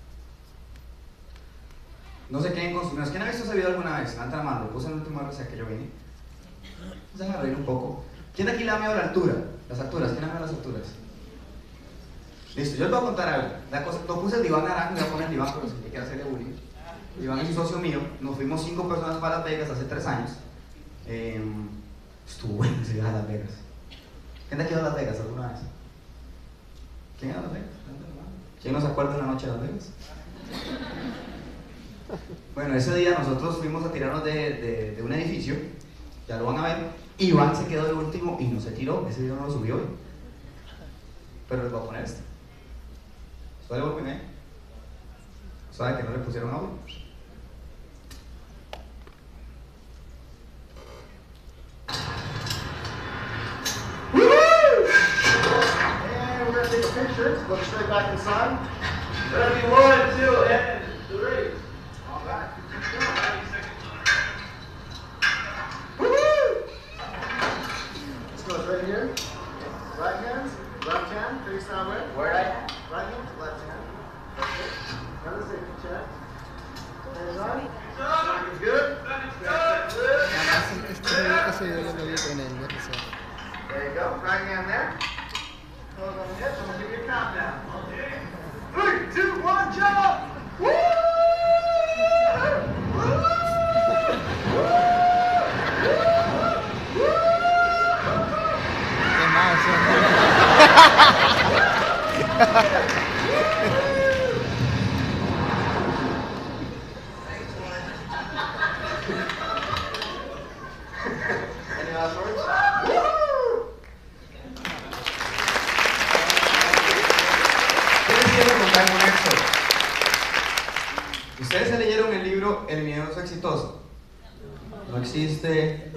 No se queden consumidos. ¿Quién ha visto ese video alguna vez? Levanta la mano, lo puse en la última vez que yo vine. Déjame reír un poco. ¿Quién de aquí le da miedo a la altura? Las alturas, ¿quién le da miedo a las alturas? Listo, yo les voy a contar algo. Lo puse el diván naranja, me voy a poner el diván, pero si me quiere hacerle bullying. Iván es un socio mío, nos fuimos 5 personas para Las Vegas hace 3 años. Estuvo bueno ese viaje a Las Vegas. ¿Quién de aquí ha ido a Las Vegas alguna vez? ¿Quién ha ido a Las Vegas? ¿Quién no se acuerda de la noche de Las Vegas? Bueno, ese día nosotros fuimos a tirarnos de un edificio, ya lo van a ver. Iván se quedó de último y no se tiró, ese video no lo subió hoy. Pero les voy a poner este. ¿Suele volver? ¿Sabe que no le pusieron audio? Pictures, look straight back inside. Ready, 1, 2, and 3. All right. Let's go right here. Right hand, left hand, face that way. Where I am? Right hand, left hand. Okay. Now let's take a check. Hands on. Looking good. There you go. Right hand there. Close on the hips. I'm going to give you a countdown. 3, 2, 1, jump! Woo! ¿Ustedes se leyeron el libro El miedoso exitoso? No existe.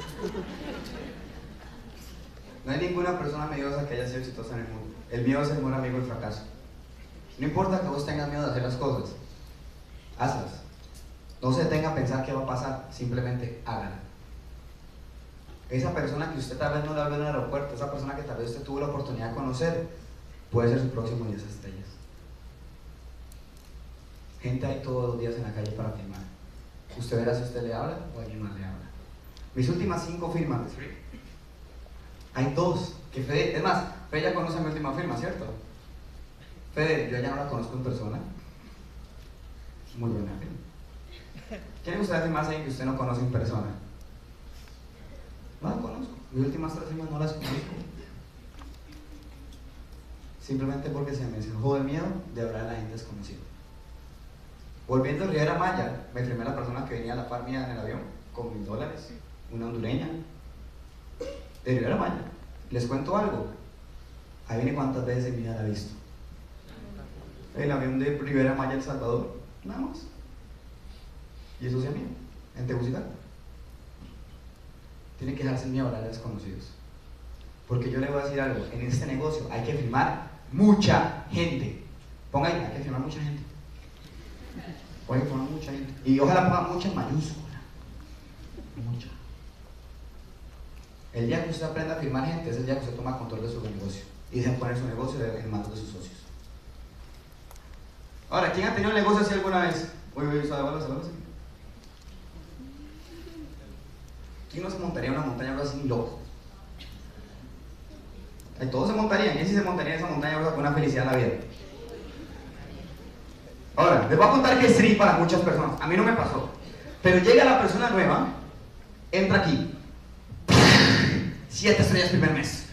No hay ninguna persona miedosa que haya sido exitosa en el mundo. El miedo es el mejor amigo del fracaso. No importa que vos tengas miedo de hacer las cosas, hazlas. No se detenga a pensar qué va a pasar, simplemente hágala. Esa persona que usted tal vez no la vio en el aeropuerto, esa persona que tal vez usted tuvo la oportunidad de conocer, puede ser su próximo 10 estrellas. Gente hay todos los días en la calle para firmar. Usted verá si usted le habla o alguien más le habla. Mis últimas 5 firmas de Free. Hay 2 que Fede, es más, Fede ya conoce mi última firma, ¿cierto? Fede, yo ya no la conozco en persona. Muy buena firma. ¿Quién gustaría firmar a alguien que usted no conoce en persona? No la conozco. Mis últimas 3 firmas no las conozco. Simplemente porque se me encerró de miedo de hablar a la gente desconocida. Volviendo a Riviera Maya, me firmé a la persona que venía a la par mía en el avión con $1000, una hondureña de Riviera Maya. Les cuento algo. Ahí viene cuántas veces en mi vida la he visto. El avión de Riviera Maya a El Salvador, nada más. Y eso sí es mío, en Tegucigalpa. Tiene que dejarse el miedo a hablar a desconocidos. Porque yo le voy a decir algo, en este negocio hay que firmar mucha gente. Ponga ahí, hay que firmar mucha gente. Hay que firmar mucha gente. Y ojalá ponga mucha en mayúscula. Mucha. El día que usted aprenda a firmar gente es el día que usted toma control de su negocio y deja poner su negocio en manos de sus socios. Ahora, ¿quién ha tenido un negocio así alguna vez? Uy, ¿sabe? ¿Quién no se montaría en una montaña rusa así ni loco? Todos se montarían. ¿Quién sí se montaría en esa montaña rusa con una felicidad en la vida? Ahora, les voy a contar que es free para muchas personas. A mí no me pasó. Pero llega la persona nueva, entra aquí. 7 estrellas primer mes.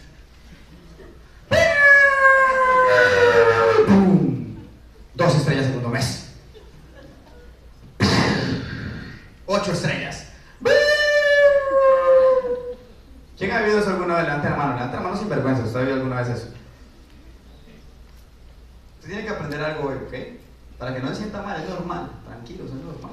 ¡Pum! 2 estrellas segundo mes. 8 estrellas. ¿Quién ha vivido eso alguna vez? Levante la mano. Levante la mano sin vergüenza. ¿Usted ha vivido alguna vez eso? Usted tiene que aprender algo hoy, ¿ok? Para que no se sienta mal, es normal. Tranquilos, es normal.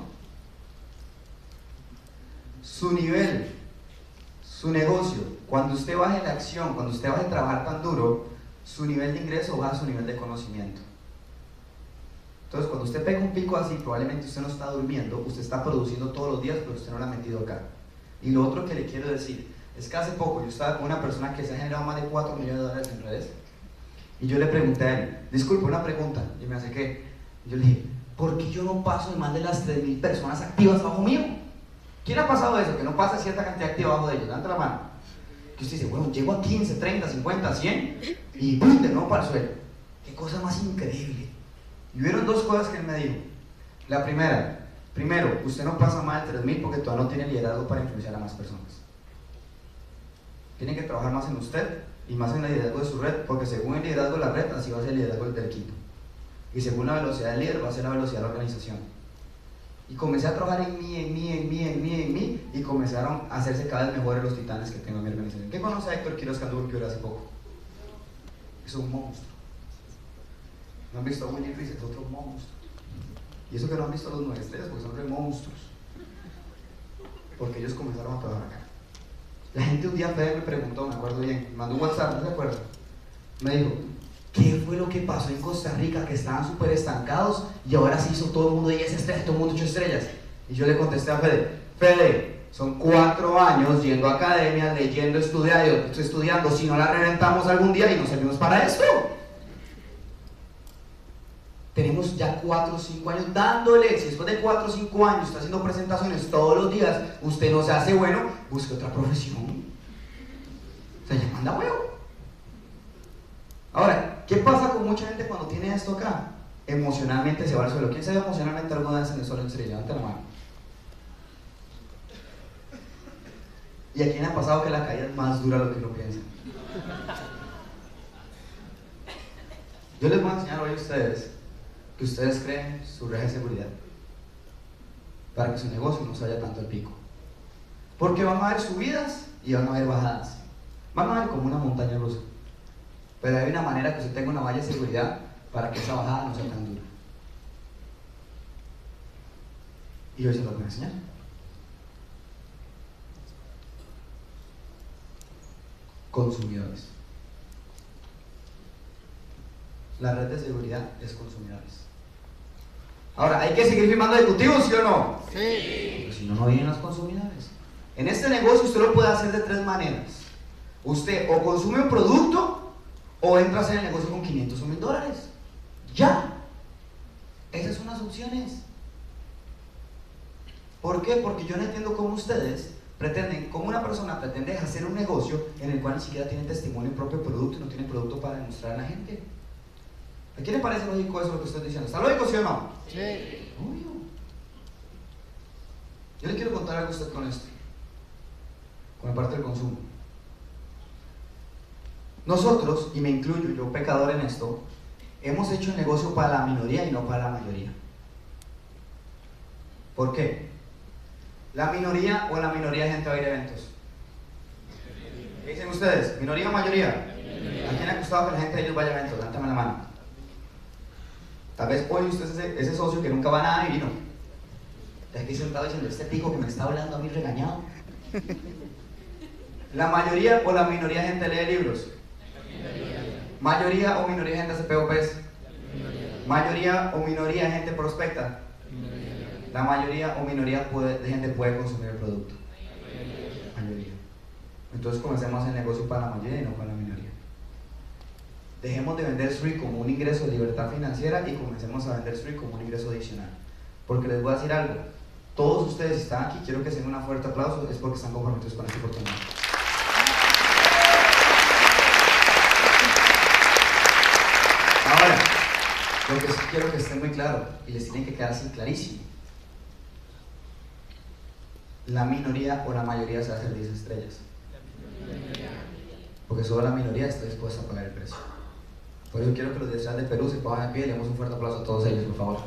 Su nivel, su negocio, cuando usted baje la acción, cuando usted baje a trabajar tan duro, su nivel de ingreso baja su nivel de conocimiento. Entonces, cuando usted pega un pico así, probablemente usted no está durmiendo, usted está produciendo todos los días, pero usted no lo ha metido acá. Y lo otro que le quiero decir es que hace poco yo estaba con una persona que se ha generado más de $4 millones en redes, y yo le pregunté a él, disculpe, una pregunta, y me hace ¿qué? Yo le dije, ¿por qué yo no paso de más de las 3000 personas activas bajo mío? ¿Quién ha pasado eso? Que no pasa cierta cantidad activa bajo de ellos. Levanta la mano. Que usted dice, bueno, llego a 15, 30, 50, 100 y ¡pum! De nuevo para el suelo. Qué cosa más increíble. Y hubieron 2 cosas que él me dijo. La primera, primero, usted no pasa más de 3000 porque todavía no tiene liderazgo para influenciar a más personas. Tiene que trabajar más en usted y más en el liderazgo de su red, porque según el liderazgo de la red, así va a ser el liderazgo del equipo. Y según la velocidad del líder, va a ser la velocidad de la organización. Y comencé a trabajar en mí, y comenzaron a hacerse cada vez mejores los titanes que tengo en mi organización. ¿Qué conoce a Héctor Quiroz Candurquio hace poco? Es un monstruo. ¿No han visto a Willy Ruiz? Es otro monstruo. Y eso que no han visto a los 9 estrellas, porque son re monstruos. Porque ellos comenzaron a trabajar acá. La gente un día Fede me preguntó, me acuerdo bien, me mandó un WhatsApp, ¿no se acuerda? Me dijo, ¿qué fue lo que pasó en Costa Rica? Que estaban súper estancados y ahora se hizo todo el mundo 10 estrellas, todo el mundo 8 estrellas. Y yo le contesté a Fede, Fede, son 4 años yendo a academia, leyendo, estudiando, si no la reventamos algún día y nos servimos para esto. Tenemos ya 4 o 5 años dándole. Si después de 4 o 5 años está haciendo presentaciones todos los días, usted no se hace bueno, busque otra profesión. Se llama manda huevo. Ahora, ¿qué pasa con mucha gente cuando tiene esto acá? Emocionalmente se va al suelo. ¿Quién se ve emocionalmente alguna vez en el suelo en serio? Levanta la mano. ¿Y a quién ha pasado que la caída es más dura de lo que uno piensa? Yo les voy a enseñar hoy a ustedes que ustedes creen su red de seguridad para que su negocio no se vaya tanto al pico. Porque van a haber subidas y van a haber bajadas. Van a ver como una montaña rusa. Pero hay una manera que usted tenga una valla de seguridad para que esa bajada no sea tan dura. Y hoy se los voy a enseñar. Consumidores. La red de seguridad es consumidores. Ahora, ¿hay que seguir firmando ejecutivos, sí o no? Sí. Pero si no, no vienen los consumidores. En este negocio usted lo puede hacer de tres maneras. Usted o consume un producto o entra a hacer el negocio con 500 o 1000 dólares. Ya. Esas son las opciones. ¿Por qué? Porque yo no entiendo cómo ustedes pretenden, cómo una persona pretende hacer un negocio en el cual ni siquiera tiene testimonio propio producto y no tiene producto para demostrar a la gente. ¿A quién le parece lógico eso lo que estoy diciendo? ¿Está lógico, sí o no? Sí. Obvio. Yo le quiero contar algo a usted con esto, con la parte del consumo. Nosotros, y me incluyo, yo pecador en esto, hemos hecho el negocio para la minoría y no para la mayoría. ¿Por qué? ¿La minoría o la mayoría de gente va a ir a eventos? ¿Qué dicen ustedes? ¿Minoría o mayoría? ¿A quién le ha gustado que la gente de ellos vaya a eventos? Levántame la mano. Tal vez hoy usted es ese socio que nunca va a nada y vino. Está aquí sentado diciendo, este pico que me está hablando a mí regañado. ¿La mayoría o la minoría de gente lee libros? ¿Mayoría o minoría de gente hace POPs? ¿Mayoría o minoría de gente prospecta? La mayoría o minoría de gente puede consumir el producto. Mayoría. Entonces comencemos el negocio para la mayoría y no para la minoría. Dejemos de vender SRI como un ingreso de libertad financiera y comencemos a vender SRI como un ingreso adicional. Porque les voy a decir algo. Todos ustedes si están aquí, quiero que se den un fuerte aplauso, es porque están comprometidos con esta oportunidad. Ahora, lo que sí quiero que esté muy claro y les tiene que quedar así clarísimo. La minoría o la mayoría se va a hacer 10 estrellas. Porque solo la minoría está dispuesta a pagar el precio. Por eso quiero que los de Perú se pongan de pie y le demos un fuerte aplauso a todos ellos, por favor.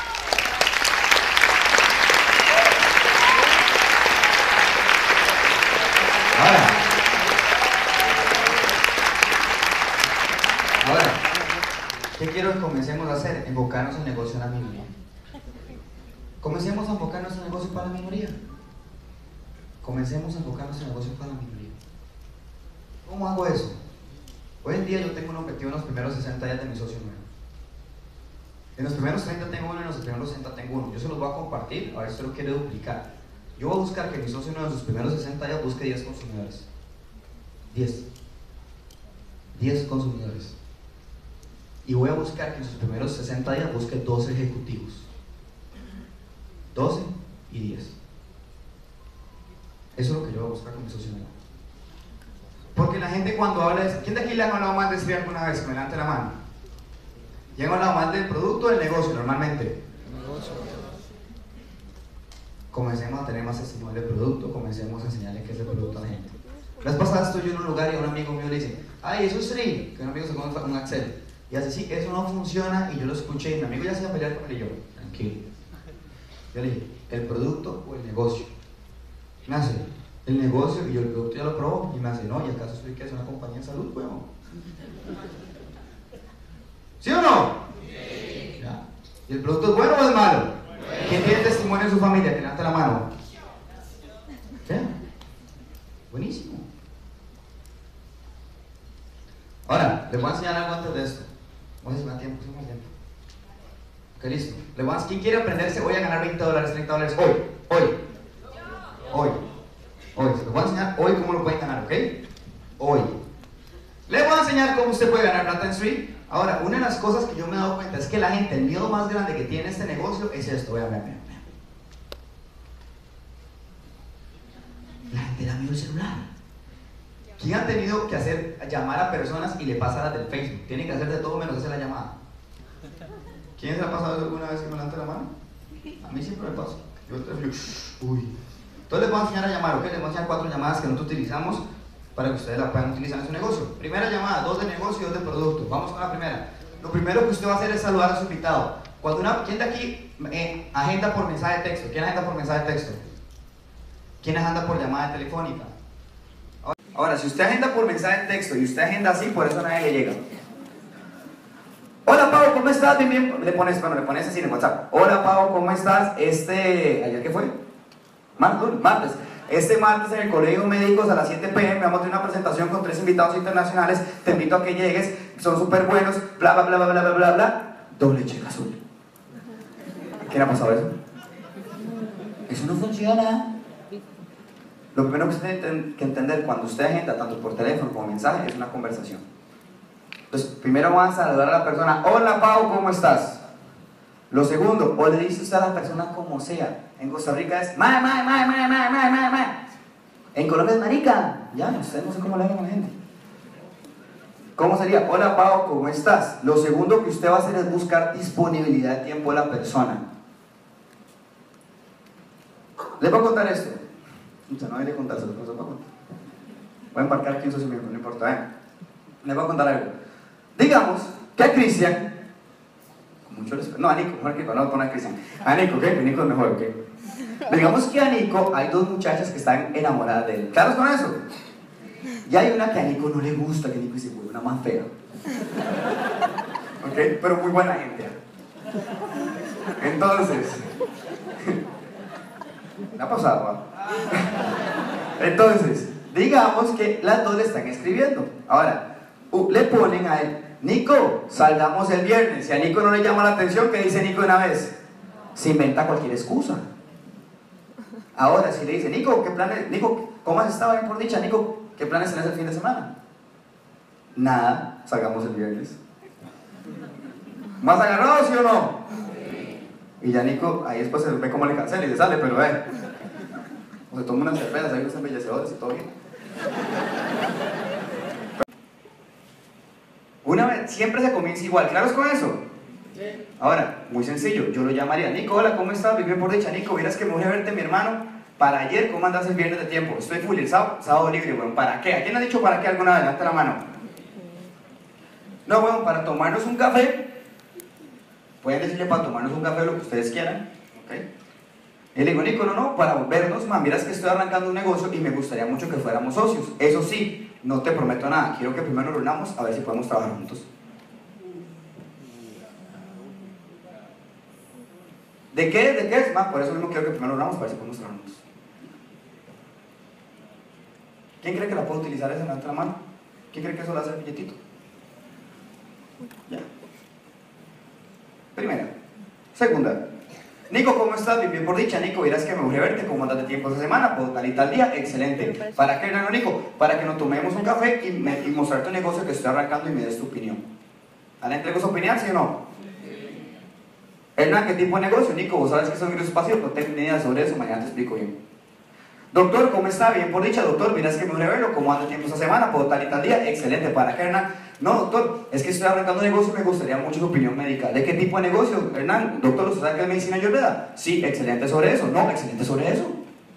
Ahora, ¿qué quiero que comencemos a hacer? Enfocarnos en el negocio de la minoría. Comencemos a enfocarnos en el negocio para la minoría. Comencemos a enfocarnos en el negocio para la minoría. ¿Cómo hago eso? Hoy en día yo tengo un objetivo en los primeros 60 días de mi socio nuevo. En los primeros 30 tengo uno, en los primeros 60 tengo uno. Yo se los voy a compartir, a ver si usted lo quiere duplicar. Yo voy a buscar que mi socio nuevo en sus primeros 60 días busque 10 consumidores. 10 consumidores. Y voy a buscar que en sus primeros 60 días busque 12 ejecutivos. 12 y 10. Eso es lo que yo voy a buscar con mi socio nuevo. Porque la gente cuando habla de... ¿Quién de aquí le ha hablado más de SRI alguna vez? Que me levante la mano. ¿Ya han hablado más del producto o del negocio normalmente? Comencemos a tener más testimonio del producto, comencemos a enseñarle qué es el producto a la gente. La vez pasada estoy yo en un lugar y a un amigo mío le dice, ay, eso es SRI, que un amigo sacó un Excel. Y hace, sí, eso no funciona, y yo lo escuché, y mi amigo ya se iba a pelear con él y yo, tranquilo. Yo le dije, ¿el producto o el negocio? Me hace, el negocio, y yo el producto ya lo probó, y me hace, no, ¿y acaso SRI que es una compañía de salud, weón? ¿Sí o no? Sí. ¿Ya? ¿Y el producto es bueno o es malo? ¿Quién tiene testimonio en su familia? Que levante la mano. ¿Qué? Buenísimo. Ahora, les voy a enseñar algo antes de esto. Vamos a hacer más tiempo, Ok, listo. ¿Quién quiere aprenderse hoy a ganar 20 dólares, 30 dólares? Hoy. Les voy a enseñar hoy cómo lo pueden ganar, ¿ok? Hoy. Les voy a enseñar cómo usted puede ganar plata en SRI. Ahora, una de las cosas que yo me he dado cuenta es que la gente, el miedo más grande que tiene este negocio es esto. Vean. La gente le da miedo el celular. ¿Quién ha tenido que llamar a personas y le pasa las del Facebook? Tienen que hacer de todo menos hacer la llamada. ¿Quién se ha pasado eso alguna vez que me levante la mano? A mí siempre me pasa. Uy. Entonces les voy a enseñar a llamar, ¿ok? Les voy a enseñar 4 llamadas que nosotros utilizamos para que ustedes la puedan utilizar en su negocio. Primera llamada, 2 de negocio y 2 de producto. Vamos con la primera. Lo primero que usted va a hacer es saludar a su invitado. ¿Quién de aquí agenda por mensaje de texto? ¿Quién agenda por mensaje de texto? ¿Quién agenda por llamada telefónica? Ahora, si usted agenda por mensaje de texto y usted agenda así, por eso nadie le llega. Hola Pau, ¿cómo estás? Bien, bien. Le pones así en WhatsApp. Hola Pau, ¿cómo estás? ¿Ayer qué fue? Martes. Este martes en el Colegio de Médicos a las 7 p.m. vamos a tener una presentación con 3 invitados internacionales. Te invito a que llegues, son súper buenos, bla, bla, bla, bla, bla, bla, bla. Doble cheque azul. ¿Qué le ha pasado eso? Eso no funciona. Lo primero que usted tiene que entender cuando usted agenda, tanto por teléfono como mensaje, es una conversación. Entonces, primero van a saludar a la persona. Hola Pau, ¿cómo estás? Lo segundo, o le dice usted a la persona como sea. En Costa Rica es ma. En Colombia es marica. Ya, no sé cómo le hablan a la gente. ¿Cómo sería? Hola Pau, ¿cómo estás? Lo segundo que usted va a hacer es buscar disponibilidad de tiempo de la persona. Les voy a contar esto. No hay de contar, se los voy a contar. Voy a embarcar 15 minutos, no importa. Les voy a contar algo. Digamos que a Cristian, con mucho respeto, no a Nico, mejor que no lo poner a Cristian. A Nico, ¿ok? Que Nico es mejor, ¿ok? Digamos que a Nico hay 2 muchachas que están enamoradas de él. ¿Claros con eso? Y hay una que a Nico no le gusta, que Nico dice, uy, una más fea. ¿Ok? Pero muy buena gente. Entonces, ¿me ha pasado? ¿Va? Entonces, digamos que las 2 le están escribiendo. Ahora, le ponen a él, Nico, salgamos el viernes. Si a Nico no le llama la atención, ¿qué dice Nico de una vez? Se inventa cualquier excusa. Ahora, si le dice, Nico, ¿qué planes? Nico, ¿cómo has estado? Bien por dicha, Nico, ¿qué planes tenés el fin de semana? Nada, salgamos el viernes. ¿Más agarrado, sí o no? Y ya Nico, ahí después se ve cómo le cancela y se sale, pero o se toma unas cervezas, hay unos embellecedores y todo bien. Una vez, siempre se comienza igual, ¿claros con eso? Sí. Ahora, muy sencillo, yo lo llamaría, Nico, hola, ¿cómo estás? Bien por dicha, Nico, vieras que me voy a verte, mi hermano, para ayer, ¿cómo andas el viernes de tiempo? Estoy full, el sábado libre, bueno, ¿para qué? ¿A quién ha dicho para qué alguna vez? Levanta la mano. No, bueno, para tomarnos un café, pueden decirle para tomarnos un café lo que ustedes quieran, ¿ok? Y le digo, Nico, no, para volvernos, man, miras que estoy arrancando un negocio y me gustaría mucho que fuéramos socios. Eso sí, no te prometo nada, quiero que primero nos reunamos a ver si podemos trabajar juntos. ¿De qué? ¿De qué es? Man, por eso mismo quiero que primero nos reunamos a ver si podemos trabajar juntos. ¿Quién cree que la puedo utilizar esa en la otra mano? ¿Quién cree que eso la hace el billetito? Ya. Primera. Segunda. Nico, ¿cómo estás? Bien por dicha, Nico, verás que me voy a verte, ¿cómo andas de tiempo esta semana? Pues tal y tal día, excelente. ¿Para qué, hermano Nico? Para que nos tomemos un café y mostrarte un negocio que estoy arrancando y me des tu opinión. ¿A la entrego su opinión, sí o no? Sí. Hernán, ¿qué tipo de negocio? Nico, ¿vos sabes que son ingresos pasivos? No tengo ni idea sobre eso, mañana te explico bien. Doctor, ¿cómo está? Bien por dicha, doctor, verás que me voy a verlo, ¿cómo anda de tiempo esta semana? Pues tal y tal día, excelente. ¿Para qué, Hernán? No, doctor, es que estoy arrancando un negocio y me gustaría mucho su opinión médica. ¿De qué tipo de negocio, Hernán? Doctor, ¿usted sabe qué es medicina ayurveda? Sí, excelente sobre eso. No, excelente sobre eso.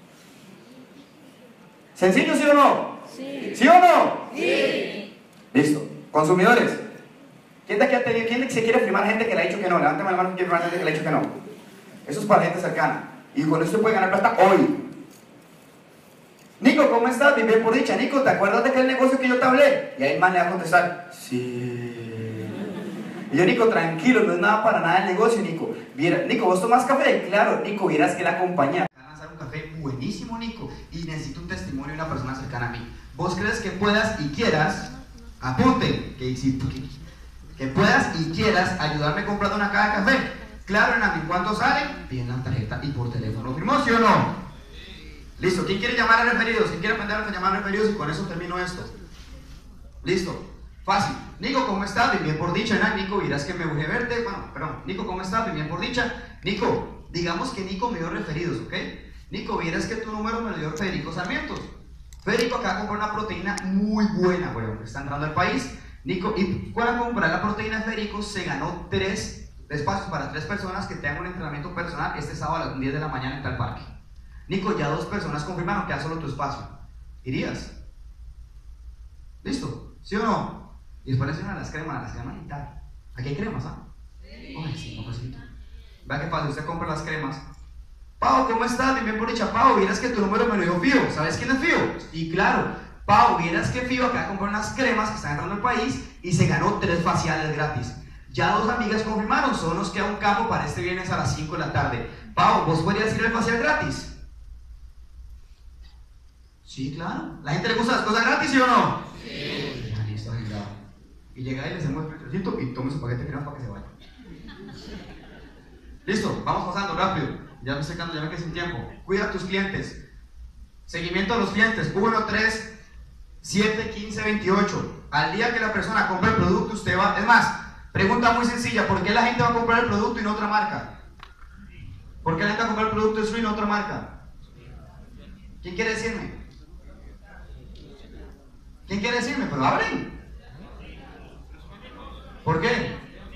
¿Sencillo, sí o no? Sí. ¿Sí o no? Sí. Listo. Consumidores. ¿Quién de aquí ha tenido, quién se quiere firmar gente que le ha dicho que no? Levántame la mano, ¿quién quiere firmar gente que le ha dicho que no? Eso es para gente cercana. Y con eso se puede ganar plata hoy. Nico, ¿cómo estás? Bien por dicha. Nico, ¿te acuerdas de aquel negocio que yo te hablé? Y ahí el man le va a contestar, sí. Y yo, Nico, tranquilo, no es nada para nada el negocio, Nico. Nico, ¿vos tomás café? Claro, Nico, vieras que la compañía va a lanzar un café buenísimo, Nico, y necesito un testimonio de una persona cercana a mí. ¿Vos crees que puedas y quieras, apunte, que puedas y quieras ayudarme comprando una caja de café? Claro, Hernán, ¿cuánto sale? Piden la tarjeta y por teléfono. ¿Firmó, sí o no? Listo, ¿quién quiere llamar a referidos? ¿Quién quiere aprender a llamar a referidos? Y con eso termino esto. Listo, fácil. Nico, ¿cómo estás? Bien por dicha, ¿no? Nico, dirás que me voy a verte. Bueno, perdón. Nico, ¿cómo estás? Bien por dicha. Nico, digamos que Nico me dio referidos, ¿ok? Nico, vieras que tu número me lo dio Federico Sarmientos. Federico acaba de comprar una proteína muy buena, bueno, está entrando al país. Nico, y para comprar la proteína de Federico se ganó 3 espacios para 3 personas que tengan un entrenamiento personal este sábado a las 10 de la mañana en tal parque. Nico, ya 2 personas confirmaron que da solo tu espacio. ¿Irías? ¿Listo? ¿Sí o no? Y después le enseñan las cremas y tal. Aquí hay cremas, ¿ah? Sí. Ay, sí, no pasito. Vea qué pasa, usted compra las cremas. Pau, ¿cómo estás? Bien por dicha. Pau, vieras que tu número me lo dio Fío. ¿Sabes quién es Fío? Y claro, Pau, vieras que Fío acaba de comprar unas cremas que están entrando al país y se ganó 3 faciales gratis. Ya 2 amigas confirmaron, solo nos queda un campo para este viernes a las 5 de la tarde. Pau, ¿vos podrías ir al facial gratis? Sí, claro. ¿La gente le gusta las cosas gratis, sí o no? Sí. Ya, listo, agendado. Y llega y le hacemos el filtrocito y tome su paquete crema para que se vaya. Listo, vamos pasando rápido. Ya me estoy quedando, ya me quedé sin tiempo. Cuida a tus clientes. Seguimiento a los clientes. 1, 3, 7, 15, 28. Al día que la persona compre el producto, usted va. Es más, pregunta muy sencilla: ¿por qué la gente va a comprar el producto y no otra marca? ¿Por qué la gente va a comprar el producto de Sri y no otra marca? ¿Quién quiere decirme? ¿Quién quiere decirme? Pero hablen. ¿Por qué?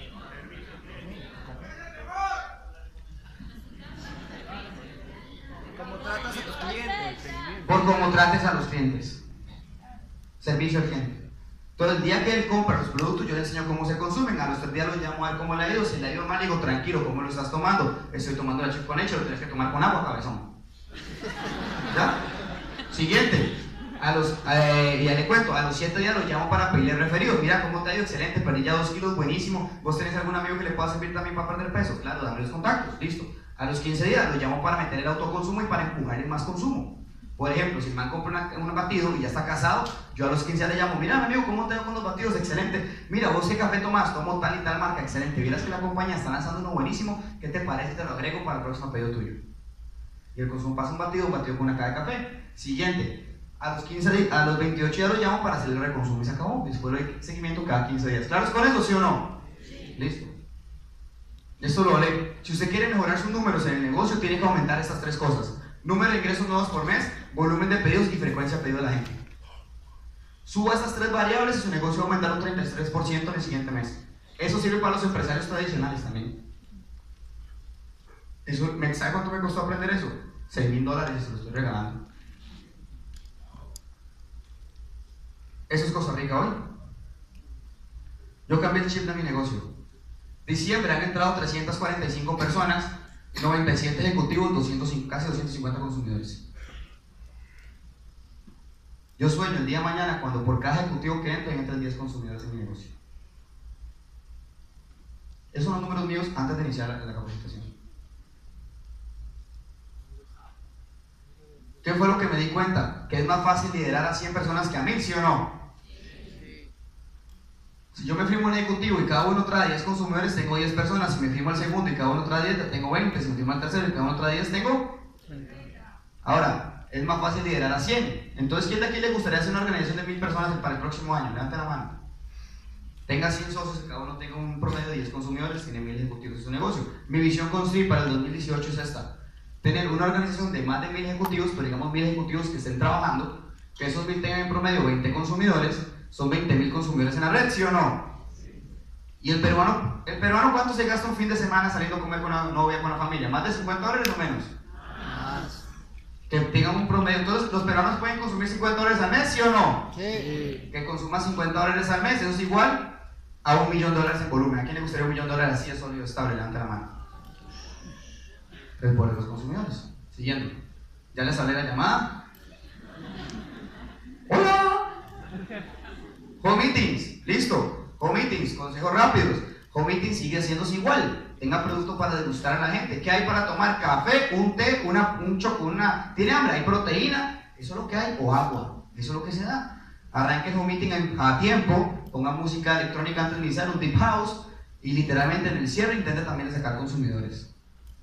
¿Cómo tratas a tus clientes? Por cómo trates a los clientes. Servicio al cliente. Todo el día que él compra los productos, yo le enseño cómo se consumen. A los 3 días lo llamo a ver cómo le ha ido. Si le ha ido mal, digo, tranquilo, ¿cómo lo estás tomando? Estoy tomando leche con leche, lo tienes que tomar con agua, cabezón. ¿Ya? Siguiente. Y ya le cuento, a los 7 días lo llamo para pedirle referidos. Mira cómo te ha ido, excelente, perdí ya 2 kilos, buenísimo. ¿Vos tenés algún amigo que le pueda servir también para perder peso? Claro, dame los contactos, listo. A los 15 días lo llamo para meter el autoconsumo y para empujarle más consumo. Por ejemplo, si el man compra un batido y ya está casado, yo a los 15 días le llamo: mira, mi amigo, ¿cómo te veo con los batidos? Excelente. Mira, vos qué café tomás, tomo tal y tal marca, excelente. Vieras que la compañía está lanzando uno buenísimo, ¿qué te parece? Te lo agrego para el próximo pedido tuyo. Y el consumo pasa un batido con una caja de café. Siguiente, a los 28 días lo llamo para hacer el reconsumo y se acabó. Después lo hay seguimiento cada 15 días. ¿Claros con eso, sí o no? Sí. Listo. Esto lo leo. Si usted quiere mejorar sus números en el negocio, tiene que aumentar estas 3 cosas: número de ingresos nuevos por mes, volumen de pedidos y frecuencia de pedido de la gente. Suba estas 3 variables y su negocio va a aumentar un 33% en el siguiente mes. Eso sirve para los empresarios tradicionales también. ¿Sabe cuánto me costó aprender eso? $6,000 y se lo estoy regalando. Eso es Costa Rica hoy. Yo cambié el chip de mi negocio. Diciembre han entrado 345 personas, 97 ejecutivos, casi 250 consumidores. Yo sueño el día de mañana cuando por cada ejecutivo que entre, entren 10 consumidores en mi negocio. Esos son los números míos antes de iniciar la capacitación. ¿Qué fue lo que me di cuenta? Que es más fácil liderar a 100 personas que a 1000, ¿sí o no? Si yo me firmo un ejecutivo y cada uno trae 10 consumidores, tengo 10 personas. Si me firmo el segundo y cada uno trae 10, tengo 20. Si me firmo el tercero y cada uno trae 10, tengo 30. Ahora, es más fácil liderar a 100. Entonces, ¿quién de aquí le gustaría hacer una organización de 1000 personas para el próximo año? Levanten la mano. Tenga 100 socios y cada uno tenga un promedio de 10 consumidores, tiene 1000 ejecutivos en su negocio. Mi visión con Sri para el 2018 es esta: tener una organización de más de 1000 ejecutivos, pero digamos 1000 ejecutivos que estén trabajando, que esos 1000 tengan en promedio 20 consumidores. Son 20,000 consumidores en la red, ¿sí o no? Sí. ¿Y el peruano cuánto se gasta un fin de semana saliendo a comer con una novia, con la familia? ¿Más de $50 o menos? Más. Que tengan un promedio. Entonces, ¿los peruanos pueden consumir $50 al mes, sí o no? Sí. Que consuman $50 al mes, eso es igual a $1,000,000 en volumen. ¿A quién le gustaría $1,000,000 así de sólido, estable? Levanta la mano. Por los consumidores. Siguiendo. ¿Ya les hablé la llamada? ¡Hola! Home meetings, listo. Home meetings, consejos rápidos. Home meetings sigue haciéndose igual. Tenga producto para degustar a la gente. ¿Qué hay para tomar? Café, un té, un chocolate. ¿Tiene hambre? ¿Hay proteína? Eso es lo que hay. O agua. Eso es lo que se da. Arranque el home meeting a tiempo. Ponga música electrónica antes de iniciar, un deep house. Y literalmente en el cierre intente también sacar consumidores.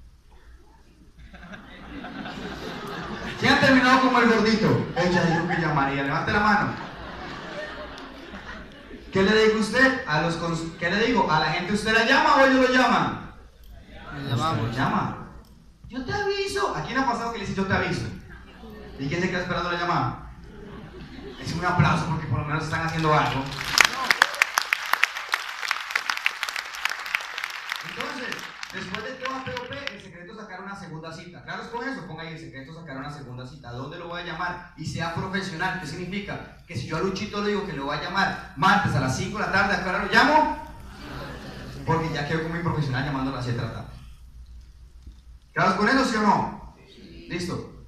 ¿Quién ha terminado como el gordito? Ella dijo que llamaría. Levante la mano. ¿Qué le digo usted? ¿Qué le digo? ¿A la gente usted la llama o ellos lo llaman? Le llamamos. Usted lo llama. Yo te aviso. ¿A quién ha pasado que le dice yo te aviso? ¿Y quién se queda esperando la llamada? Es un aplauso porque por lo menos están haciendo algo. Entonces, después de todo POP, el secreto es sacar una segunda cita. ¿Claros con eso? Ponga ahí: el secreto es sacar una segunda cita. ¿Dónde lo voy a llamar? Y sea profesional. ¿Qué significa? Que si yo a Luchito le digo que lo voy a llamar martes a las 5 de la tarde, ¿a qué hora lo llamo? Porque ya quedo como muy profesional llamando a las 7 de la tarde. ¿Claros con eso, sí o no? Sí. Listo.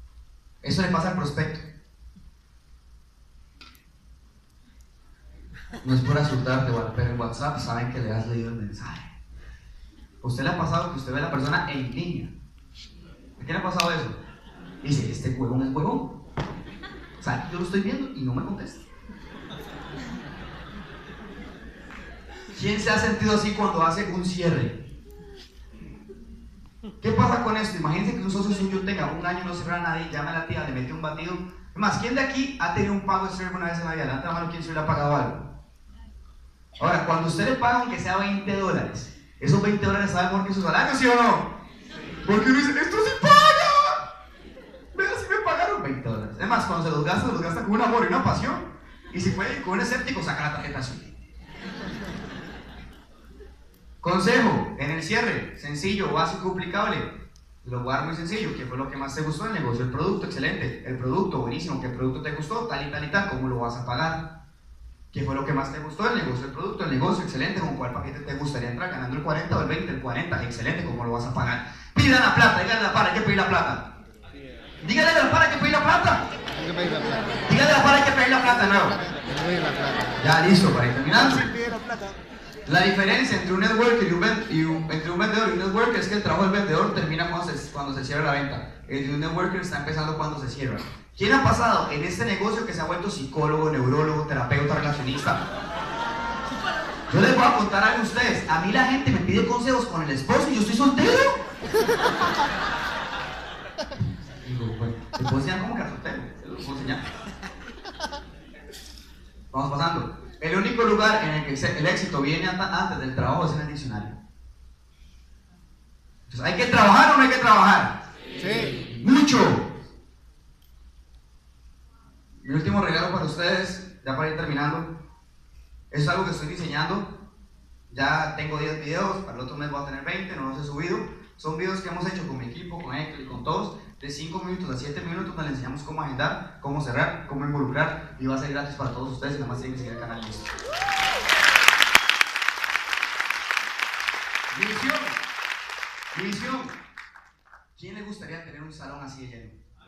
Eso le pasa al prospecto. No es por asustarte, pero en WhatsApp saben que le has leído el mensaje. ¿A usted le ha pasado que usted ve a la persona en línea? ¿A quién le ha pasado eso? Y dice, este huevón es huevón. O sea, yo lo estoy viendo y no me contesta. ¿Quién se ha sentido así cuando hace un cierre? ¿Qué pasa con esto? Imagínense que un socio suyo tenga un año, no cerra a nadie, llama a la tía, le mete un batido. Es más, ¿quién de aquí ha tenido un pago de cierre alguna vez en la vida? Levanta la mano, ¿quién se le ha pagado algo? Ahora, cuando usted le paga aunque sea $20, esos $20 saben mejor que su salario, ¿sí o no? Porque uno dice, ¡esto sí paga! Vea si me pagaron $20. Es más, cuando se los gasta con un amor y una pasión. Y si puede con un escéptico, saca la tarjeta azul. Consejo, en el cierre, sencillo, básico, aplicable. Lo voy a dar muy sencillo. ¿Qué fue lo que más te gustó del negocio? El producto, excelente. El producto, buenísimo. ¿Qué producto te gustó? Tal y tal y tal. ¿Cómo lo vas a pagar? ¿Qué fue lo que más te gustó del negocio? El producto, el negocio, excelente. ¿Con cuál paquete te gustaría entrar? ¿Ganando el 40 o el 20? El 40, excelente. ¿Cómo lo vas a pagar? Pidan la plata, díganle a la para, hay que pedir la plata. Díganle a la para, hay que pedir la plata. Díganle a la para, hay que pedir la plata de nuevo. Ya, listo, para ir terminando. La diferencia entre un networker entre un vendedor y un networker es que el trabajo del vendedor termina cuando se cierra la venta. El de un networker está empezando cuando se cierra. ¿Quién ha pasado en este negocio que se ha vuelto psicólogo, neurólogo, terapeuta, relacionista? Yo les voy a contar algo a ustedes. A mí la gente me pide consejos con el esposo y yo estoy soltero. Digo, pues, ¿te puedo enseñar cómo quedar soltero? Te lo puedo enseñar. Vamos pasando. El único lugar en el que el éxito viene antes del trabajo es en el diccionario. Entonces, ¿hay que trabajar o no hay que trabajar? Sí. ¡Mucho! Mi último regalo para ustedes, ya para ir terminando, es algo que estoy diseñando. Ya tengo 10 videos, para el otro mes voy a tener 20, no los he subido. Son videos que hemos hecho con mi equipo, con Héctor y con todos, de 5 minutos a 7 minutos, donde les enseñamos cómo agendar, cómo cerrar, cómo involucrar, y va a ser gratis para todos ustedes y nada más tienen que seguir el canal listo. División. ¿Quién le gustaría tener un salón así de lleno?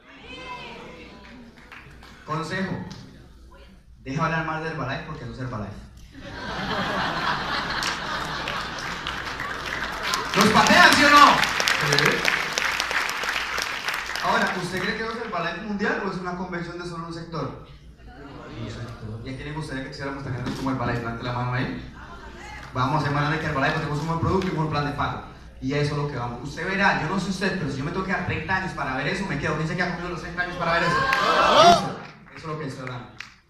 Consejo, deja hablar más del Herbalife porque no es Herbalife. ¿Los patean, sí o no? ¿Sí? Ahora, ¿usted cree que es el Herbalife mundial o es una convención de solo un sector? ¿Y a quién le gustaría que hiciéramos tan grandes como Herbalife? Levante la mano ahí. Vamos a hacer más grande que Herbalife, tenemos un buen producto y un buen plan de pago. Y eso es lo que vamos. Usted verá, yo no sé usted, pero si yo me tengo que dar 30 años para ver eso, me quedo. ¿Quién se queda conmigo los 30 años para ver eso? Listo. Eso es lo que estoy hablando.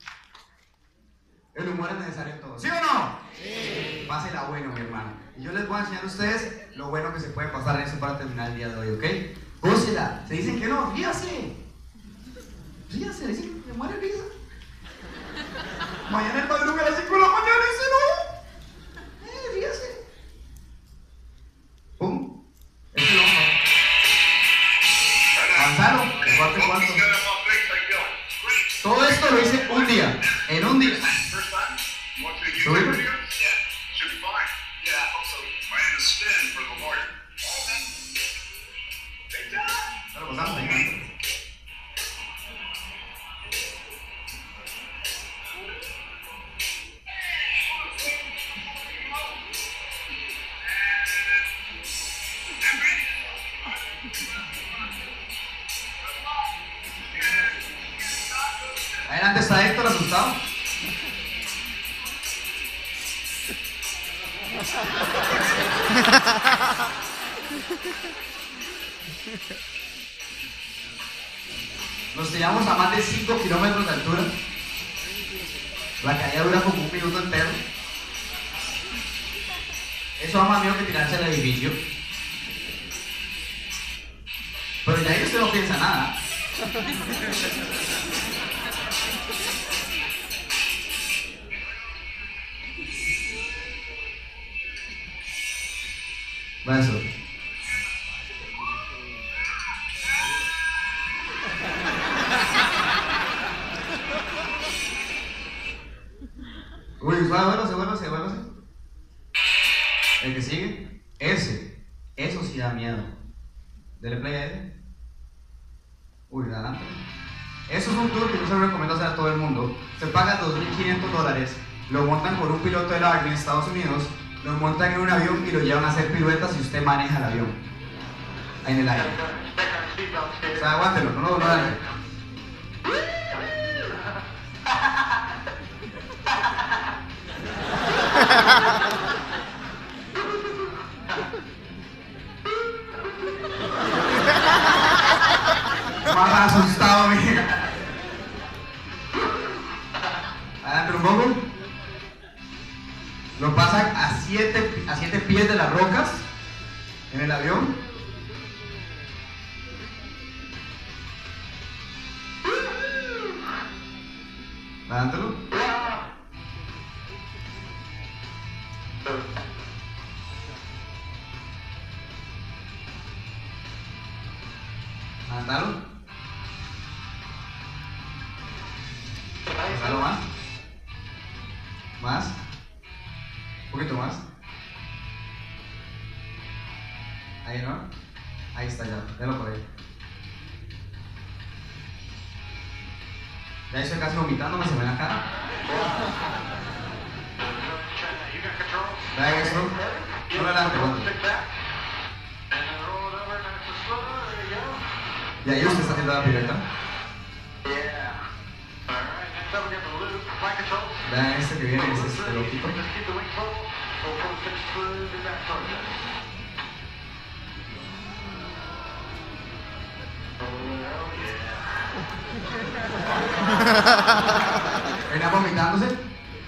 El humor es necesario en todo. ¿Sí o no? Sí. Pásela bueno, mi hermano. Y yo les voy a enseñar a ustedes lo bueno que se puede pasar en eso para terminar el día de hoy, ¿ok? Gócela. Se dicen que no, ríase. Ríase, dicen que me muere risa. Mañana el madruga a las 5 de la mañana dice no. Ríase. Pum. Este lo vamos a avanzaron. ¿De cuánto en cuánto? Todo esto lo hice un día. En un día. ¿Subimos? Lo pasamos, venga. Adelante está Héctor, asustado. Nos tiramos a más de 5 kilómetros de altura. La caída dura como un minuto entero. Eso da más miedo que tirarse al edificio. Pero ya ahí usted no piensa nada. Va eso. Uy, vuélvase. El que sigue, eso sí da miedo. Dele play a él. Uy, adelante. Eso es un tour que yo se lo recomiendo hacer a todo el mundo. Se paga $2.500 lo montan con un piloto del Army en Estados Unidos, lo montan en un avión y lo llevan a hacer piruetas y usted maneja el avión. Ahí en el aire. O sea, aguántelo, no dale. Más asustado, mira. Adelante un poco. Lo pasan a 7 pies de las rocas en el avión. Adelántalo. Adelántalo. Adelántalo más. Más. Un poquito más. Ahí, ¿no? Ahí está ya. Véalo por ahí. Ya estoy casi vomitando, me se ve en la cara. Vean esto. No adelante, bueno. Y ahí usted está haciendo la pirueta. Vean este que viene, este es el loquito. Venía vomitándose.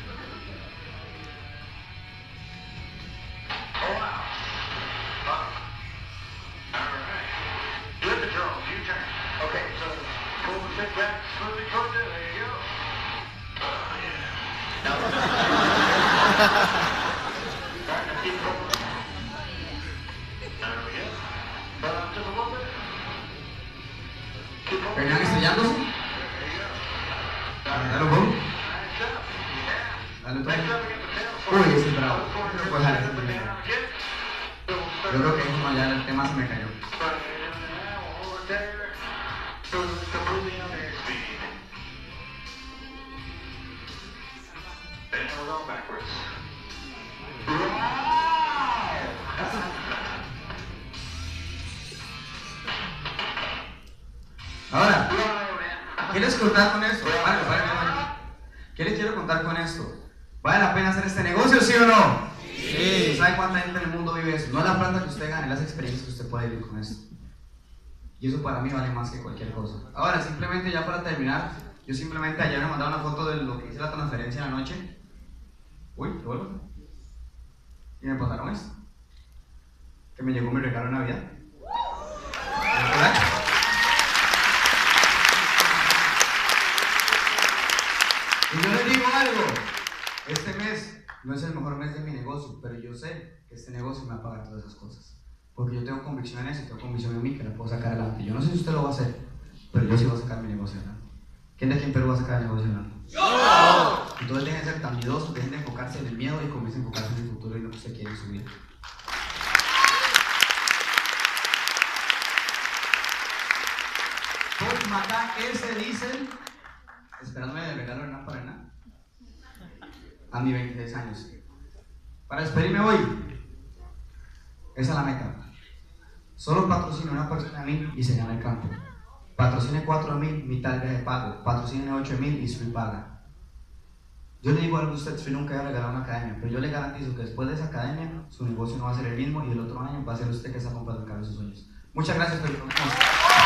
Venían estrellándose. Dale un poco. Dale todo. Uy, ese es bravo. Pues dale, ese primero. Yo creo que eso ya el tema se me cayó. Ahora, ¿qué les contar con esto? ¿Qué les quiero contar con esto? ¿Vale la pena hacer este negocio, sí o no? Sí. ¿Sabe cuánta gente en el mundo vive eso? No es la plata que usted gane, las experiencias que usted puede vivir con esto. Y eso para mí vale más que cualquier cosa. Ahora, simplemente ya para terminar, yo simplemente ayer me mandaron una foto de lo que hice la transferencia en la noche. Uy, qué bueno. Y me pasaron esto. Que me llegó mi regalo de Navidad. ¿Verdad? Y yo les digo algo, este mes no es el mejor mes de mi negocio, pero yo sé que este negocio me va a pagar todas esas cosas. Porque yo tengo convicción en eso, tengo convicción en mí que la puedo sacar adelante. Yo no sé si usted lo va a hacer, pero yo sí voy a sacar mi negocio adelante. ¿Quién de aquí en Perú va a sacar el negocio adelante? ¡Yo! Entonces dejen de ser tan miedosos, dejen de enfocarse en el miedo y comiencen a enfocarse en el futuro y lo que usted quiere en su vida. Todos acá, ese dicen, esperándome de regalo de nada para nada, a mis 26 años. Para despedirme hoy, esa es la meta. Solo patrocine una persona a mí y se gana el campo. Patrocine 4.000, mitad de pago. Patrocine 8.000 y Sui paga. Yo le digo algo a usted, Sui nunca va a regalar una academia, pero yo le garantizo que después de esa academia, su negocio no va a ser el mismo y el otro año va a ser usted que está comprando el carro de sus sueños. Muchas gracias por el